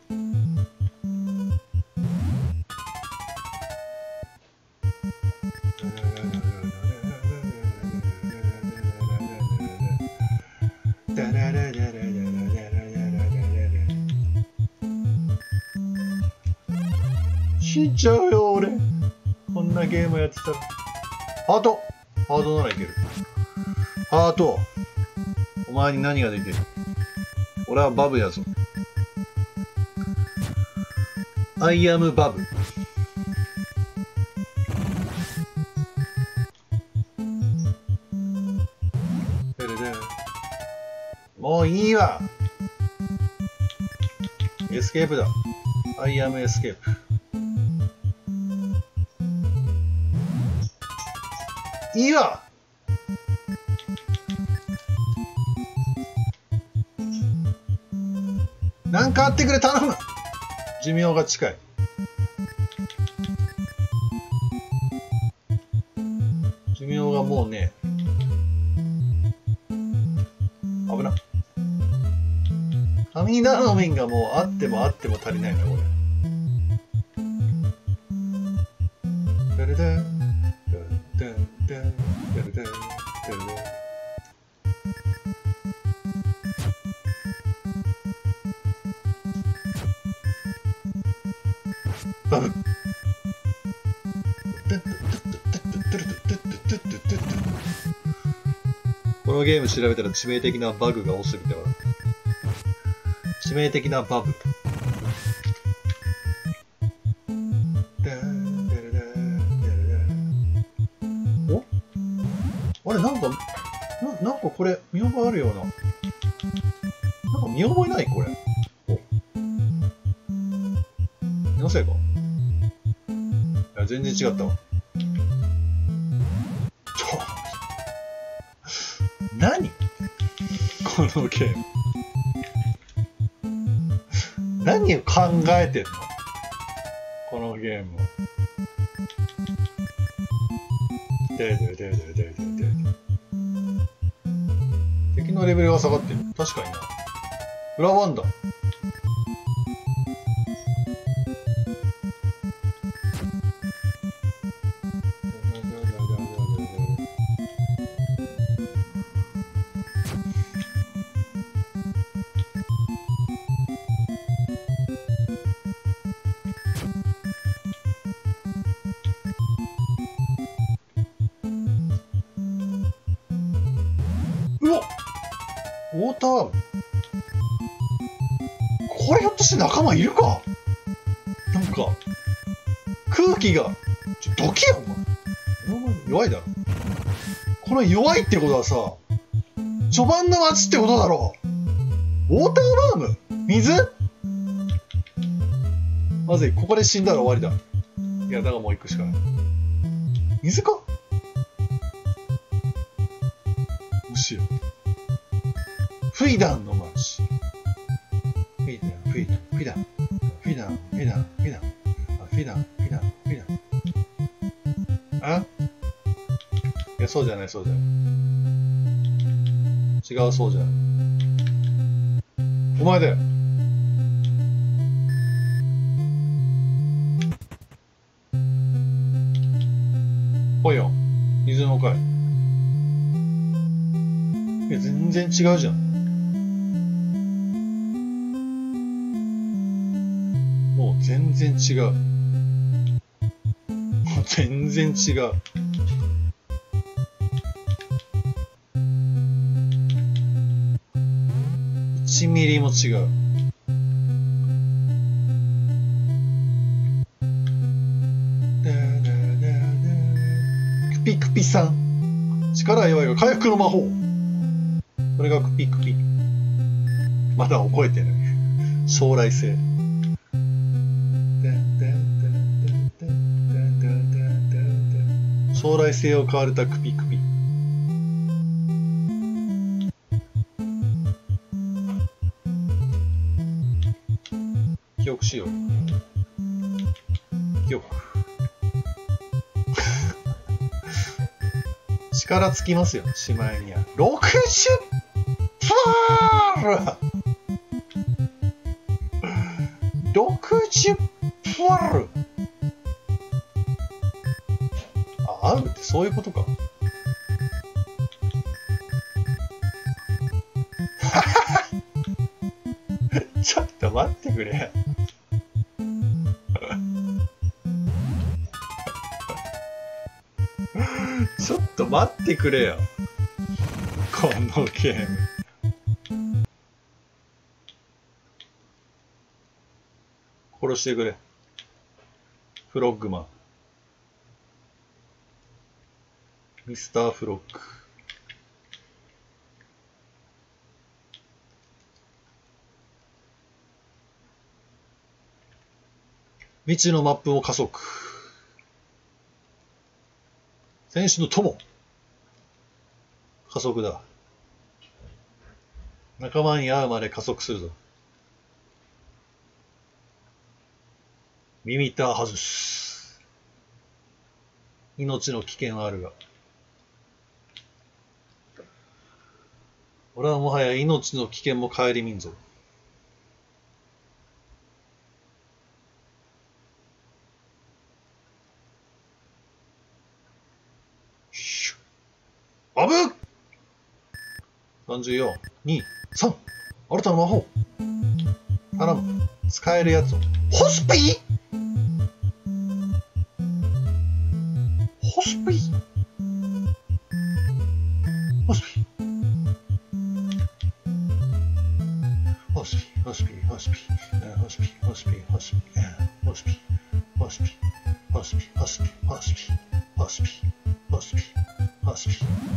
死んじゃうよ俺。こんなゲームやってたら。ハートならいける。ハート、お前に何ができる？俺はバブやぞ。I am バブ。もういいわ。エスケープだ。I am エスケープ。いいわ。なんかあってくれ、頼む。寿命が近い。寿命がもうね、危な。神頼みがもうあってもあっても足りないな、これ。だれだバブ。このゲーム調べたら致命的なバグが多すぎては。致命的なバグ。お？あれなんかこれ見覚えあるような。なんか見覚えないこれ。お。気のせいか。いや全然違ったわ。何このゲーム。何を考えてんのこのゲームを。敵のレベルが下がってる。確かにな。裏ワンダ。うわっ、ウォーターアーム。これひょっとして仲間いるか？なんか空気がどけよお前。弱いだろ。これ弱いってことはさ、序盤の街ってことだろ。ウォーターアーム？水？まずい、ここで死んだら終わりだ。いや、だがもう行くしかない。水か？後ろ。フイダンの街。フイダン。あ？いや、そうじゃない。違う、そうじゃない。お前だよ。来いよ。水の会。いや、全然違うじゃん。もう全然違う。全然違う。1ミリも違う。クピクピさん。力弱いが回復の魔法。これがクピクピ。まだ覚えてない。将来性。将来性を買われたクピクピ。記憶しよう。記憶。 力つきますよ、しまいには。60パール !60 パールあ、合うってそういうことか。ちょっと待ってくれ。ちょっと待ってくれよ。このゲーム。殺してくれ。フロッグマン。ミスターフロッグ。未知のマップを加速。選手の友。加速だ。仲間に会うまで加速するぞ。ミミッター外す。命の危険はあるが。俺はもはや命の危険も顧みんぞ。あぶっ !34、2、3、新たな魔法。頼む。使えるやつを。ホスピホスピホスピホスピホスピホスピホスピホスピホスピホスピホスピホスピホスピホスピホスピホスピホスピホスピ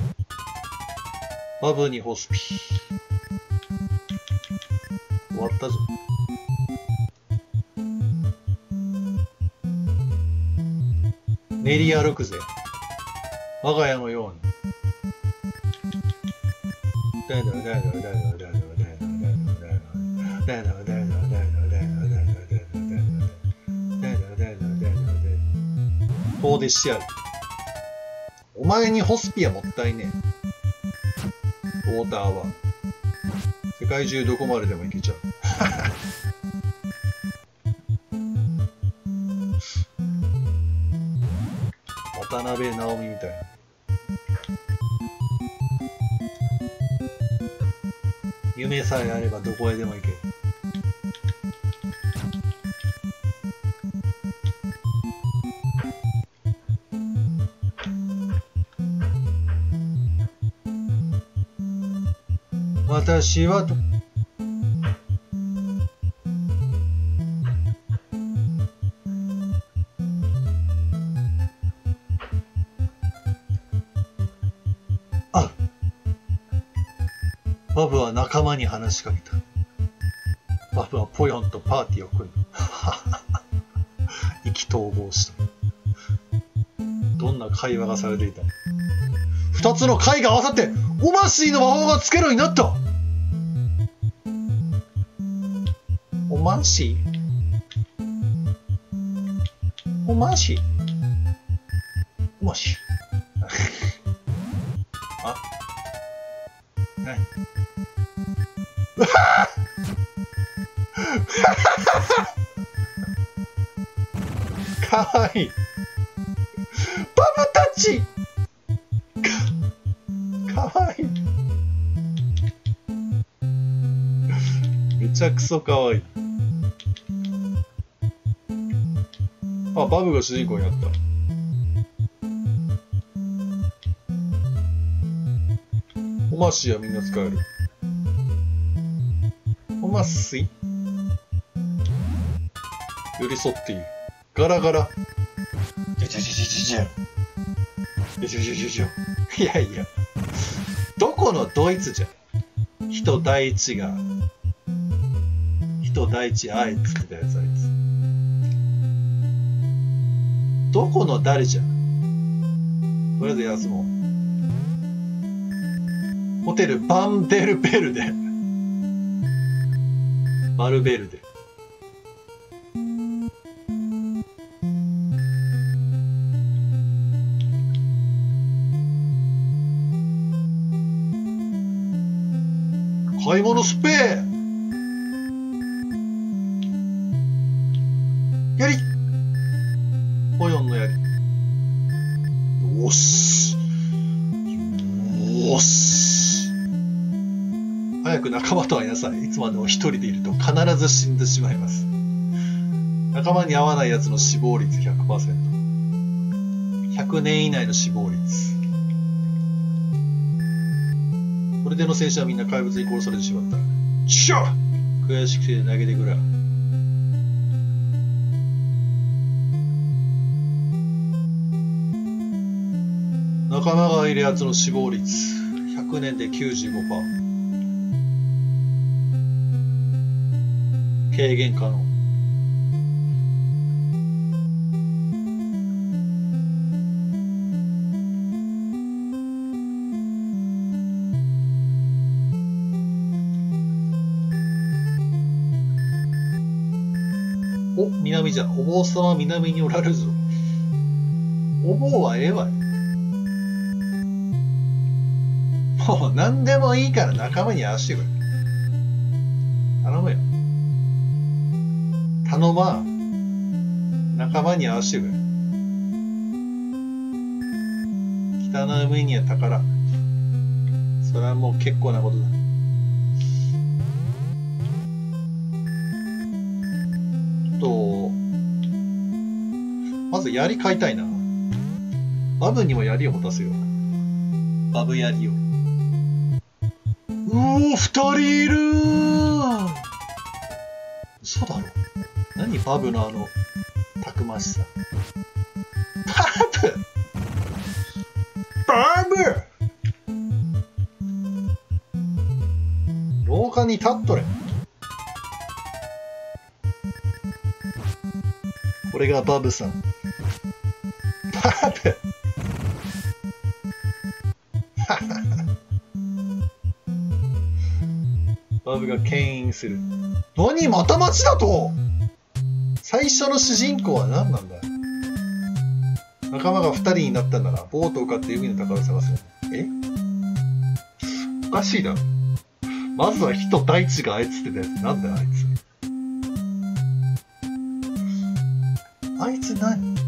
バブにホスピ終わったぞ。練り歩くぜ。我が家のように。遠出してやる。お前にホスピはもったいねえ。ウォーターは世界中どこまででも行けちゃう。渡辺直美みたいな。夢さえあればどこへでも行ける。私はとバブは仲間に話しかけた。バブはポヨンとパーティーを組んだ。意気投合した。どんな会話がされていた。二つの貝が合わさってオマシーの魔法がつけるようになった。オマシーオマシーオマシーあ、何かわいい。バブたちかわいい。めちゃくそかわいい。あ、バブが主人公になった。オマシーはみんな使える。オマシー寄り添っていい。ガラガラ。いやいや。どこのドイツじゃ。人第一が。人第一愛っつってたやつあいつ。どこの誰じゃ。とりあえず休もう。ホテルバンデルベルデ。マルベルデ。 買い物スペーやりポヨンのやり。よし。よし。早く仲間と会いなさい。いつまでも一人でいると必ず死んでしまいます。仲間に合わない奴の死亡率 100%。100年以内の死亡率。それでの戦士はみんな怪物に殺されてしまった。しょ！悔しくて投げてくれ。仲間がいる奴の死亡率100年で 95%。軽減可能。お、南じゃ。お坊さんは南におられるぞ。お坊はええわい。もう何でもいいから仲間に合わせてくれ。頼むよ。頼まん。仲間に合わせてくれ。汚い海には宝。それはもう結構なことだ。まず槍買いたいな。バブにも槍を持たせよう。バブ槍を。二人いるー。嘘だろ。何バブのたくましさ。バブ廊下に立っとれ。これがバブさん。バブバブが牽引する。何また町だと。最初の主人公は何なんだ。仲間が2人になったならボートを買って海の宝を探す。えおかしいだろ。まずは火と大地があいつってたやつなんだよあいつ。あいつ何？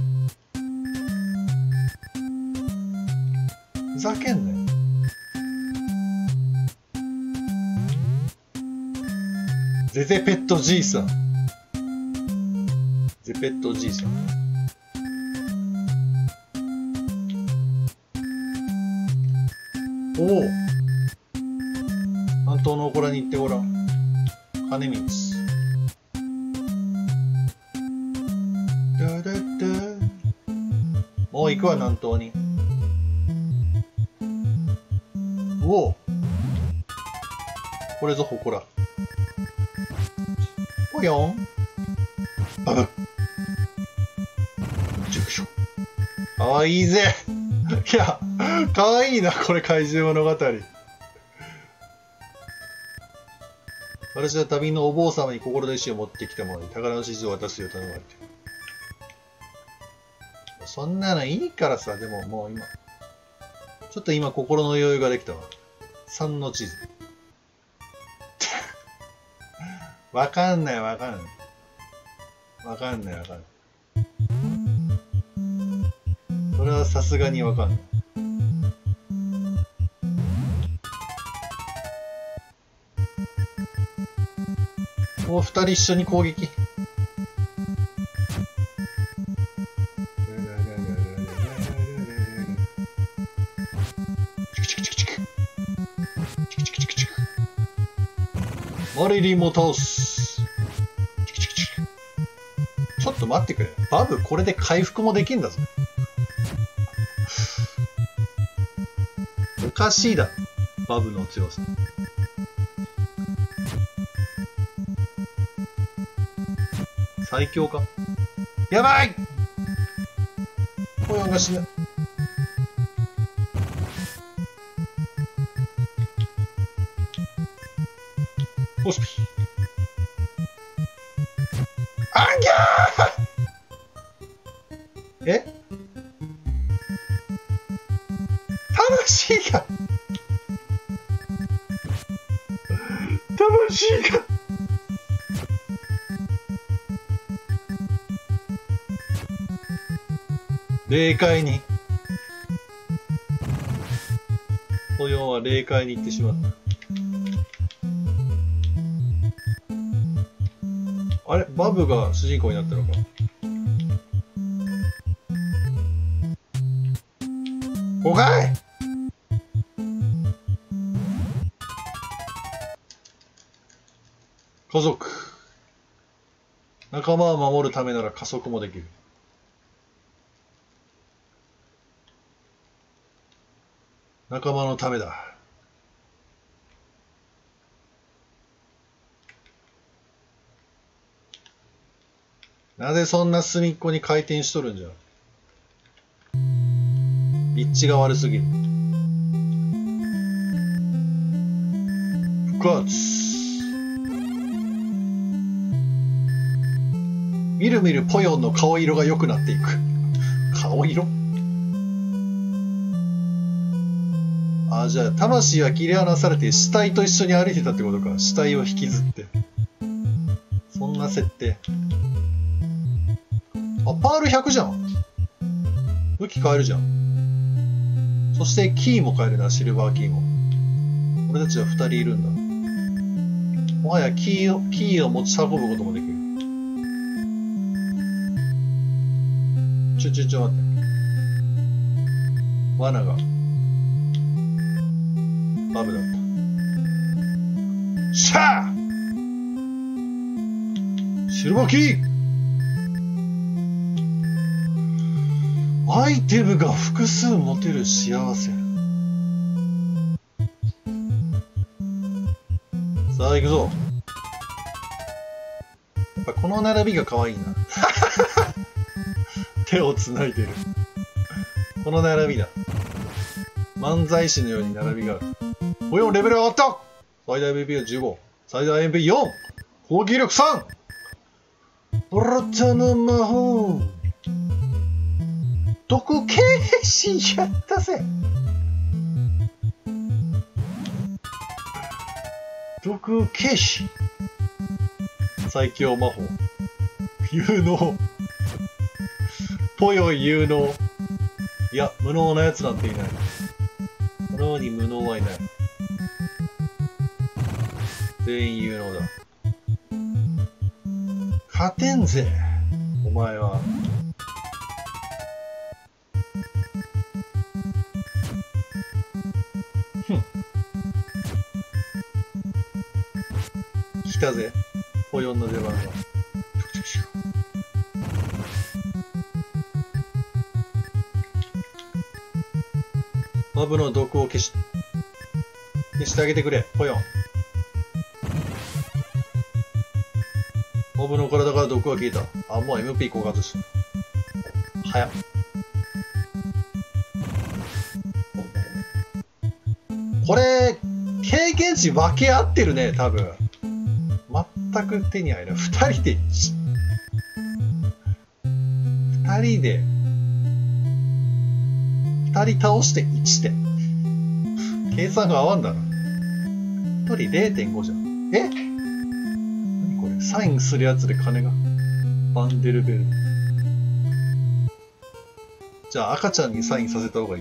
ふざけんなよ。ゼゼペットじいさん。ゼペットじいさん。おお。半島のおこらに行ってごらん。金光。もう行くわ、南東に。おお。これぞ、ほこら。ぽよん。バブ。熟女。かわいいぜ。いや、かわいいな、これ、怪獣物語。私は旅のお坊様に心の石を持ってきた者に宝の指示を渡すよう頼まれている。そんなのいいからさ、でももう今。ちょっと今心の余裕ができたわ。3の地図。わかんないわかんない。わかんないわかんない。それはさすがにわかんない。もう2人一緒に攻撃。マリリンも倒す。ちょっと待ってくれ。バブこれで回復もできんだぞ。おかしいだろ。バブの強さ。最強か。やばい。ポヨンが死ぬ。オスピアンギャー。え？魂が霊界に。ポヨンは霊界に行ってしまった。あれバブが主人公になったのか。5回家族。仲間を守るためなら加速もできる。仲間のためだ。なぜそんな隅っこに回転しとるんじゃ。立地が悪すぎる。復活。みるみるポヨンの顔色が良くなっていく。顔色？あ、じゃあ魂は切り離されて死体と一緒に歩いてたってことか。死体を引きずって。そんな設定。あ、パール100じゃん。武器買えるじゃん。そしてキーも買えるな、シルバーキーも。俺たちは2人いるんだ。もはやキーを持ち運ぶこともできる。ちょ待って。罠が。バブだった。シャー！シルバーキー！アイテムが複数持てる幸せ。さあ行くぞ。やっぱこの並びが可愛いな。手をつないでる。この並びだ。漫才師のように並びがある。ポヨンレベル上がった。最大 BP が15。最大 MP4。攻撃力 3。新たな魔法。毒消しやったぜ。毒消し。最強魔法。有能。ポヨン有能。いや、無能なやつなんていない。この世に無能はいない。全員有能だ。勝てんぜ、お前は。来たぜ、ポヨンの出番が。マブの毒を消してあげてくれ、ポヨン。モブの体から毒が消えた。あ、もう MP 枯渇した。早っ。これ、経験値分け合ってるね、多分。全く手に入らない。二人倒して1点。計算が合わんだな。1人 0.5 じゃん。え？何これ？サインするやつで金が。バンデルベル。じゃあ赤ちゃんにサインさせた方がいい。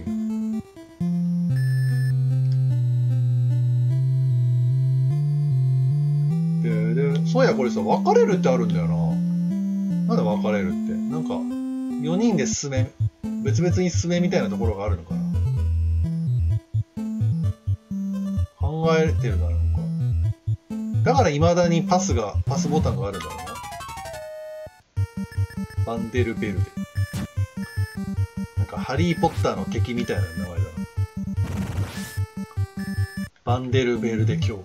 そうや、これさ、別れるってあるんだよな。なんで別れるって。なんか、4人で別々に進めみたいなところがあるのかな。考えてるだろうか。だから未だにパスボタンがあるんだろうな。バンデルベルデ。なんかハリーポッターの敵みたいな名前だな。バンデルベルデ卿。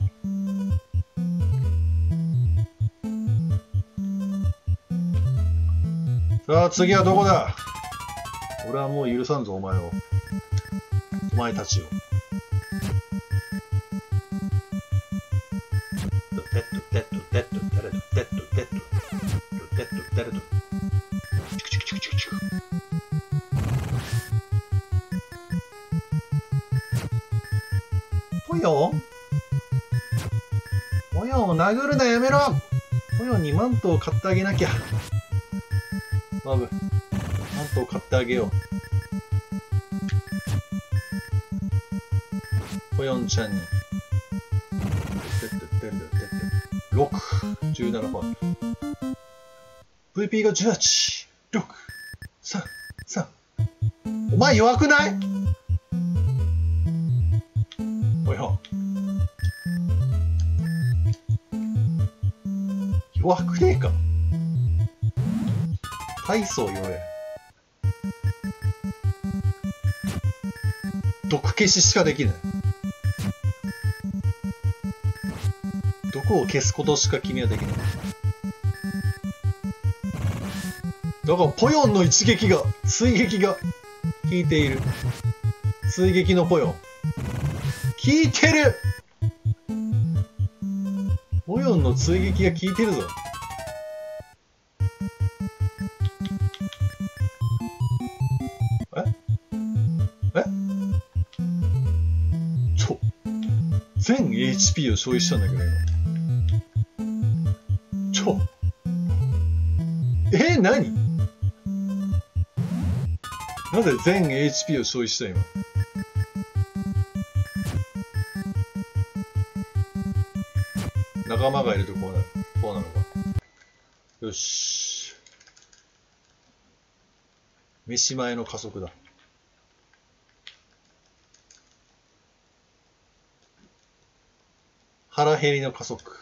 さあ次はどこだ。俺はもう許さんぞ、お前たちを。ポヨンを殴るな、やめろ。ポヨンにマントを買ってあげなきゃ。マブマントを買ってあげよう。ポヨンちゃんに。6、17パー。VP が18、6、3、3。お前弱くない？おや。弱くねえか？体操弱え。毒消ししかできない。毒を消すことしか君はできない。だからポヨンの一撃が、追撃が効いている。追撃のポヨン。効いてる！ポヨンの追撃が効いてるぞ。全 HP を消費したんだけど今。何？なぜ全 HP を消費した今。仲間がいるとこうなる。こうなのか。よし。飯前の加速だ。腹減りの加速。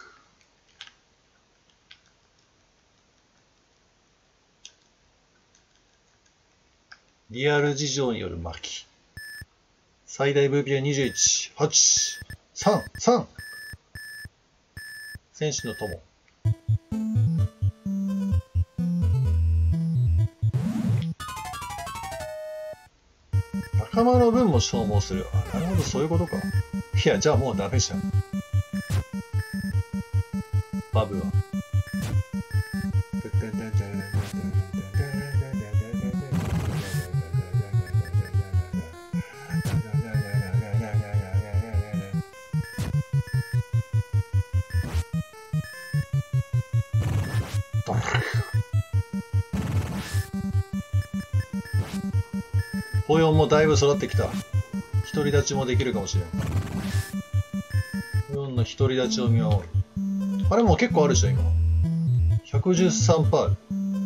リアル事情による巻き。最大 VP は21、8、3、3。戦士の友。仲間の分も消耗する。あ、なるほど、そういうことか。いや、じゃあもうダメじゃん。バブは。ポヨンもだいぶ育ってきた。独り立ちもできるかもしれん。ポヨンの独り立ちを見守る。あれもう結構あるでしょ今。113パー。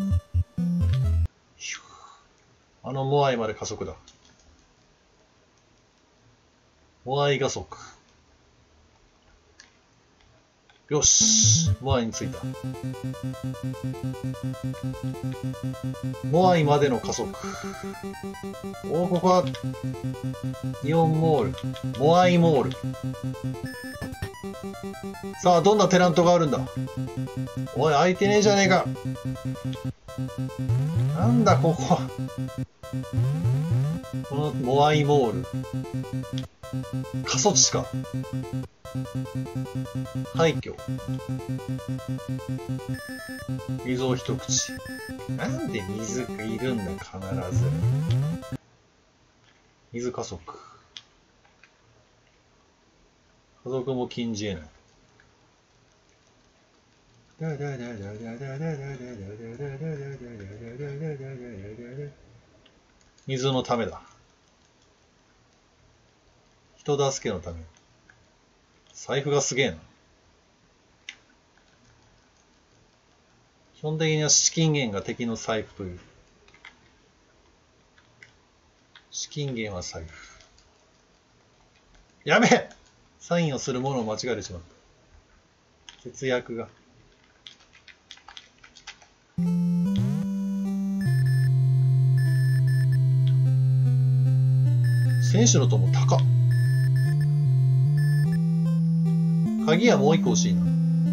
あのモアイまで加速だ。モアイ加速。よし、モアイに着いた。モアイまでの加速。おお、ここはイオンモール、モアイモール。さあ、どんなテナントがあるんだ。おい、空いてねえじゃねえか。なんだここは。このモアイモール。過疎地か。廃墟。水を一口。なんで水がいるんだ、必ず。水加速。加速も禁じ得ない。水のためだ。人助けのため。財布がすげえな。基本的には資金源が敵の財布という。資金源は財布。やべえ！サインをするものを間違えてしまった。節約が。選手の友高っ。鍵はもう一個欲しいな。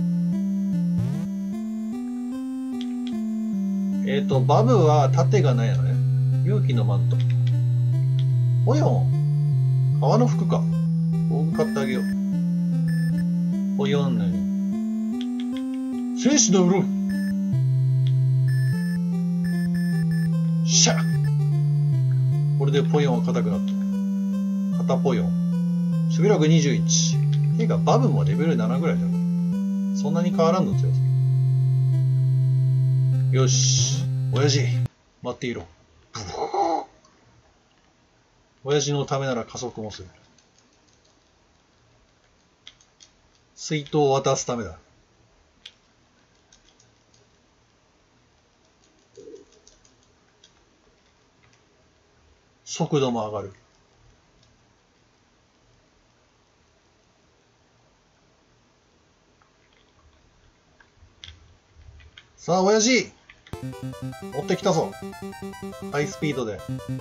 バブは盾がないのね。勇気のマント。およん。革の服か。防具買ってあげよう。およんのに。戦士の鱗。しゃ！これでポヨンは硬くなった。肩ポヨン。守備力21。てか、バブもレベル7ぐらいだよ。そんなに変わらんの強さ。よし。親父、待っていろ。 親父のためなら加速もする。水筒を渡すためだ。速度も上がる。さあ、親父持ってきたぞ。ハイスピードで。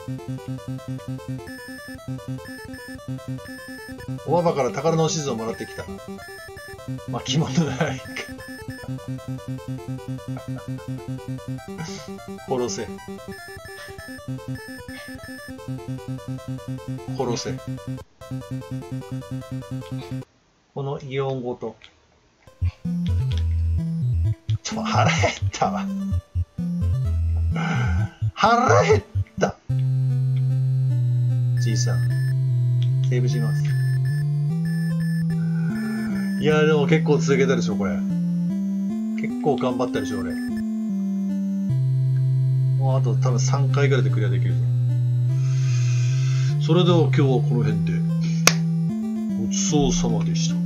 おばばから宝の地図をもらってきた。巻物ないか。殺せ。殺せ。このイオンごと。腹減ったわ。腹減った。じいさん、セーブします。いや、でも結構続けたでしょ、これ。結構頑張ったでしょ、俺。もうあと多分3回ぐらいでクリアできるぞ。それでは今日はこの辺で。ごちそうさまでした。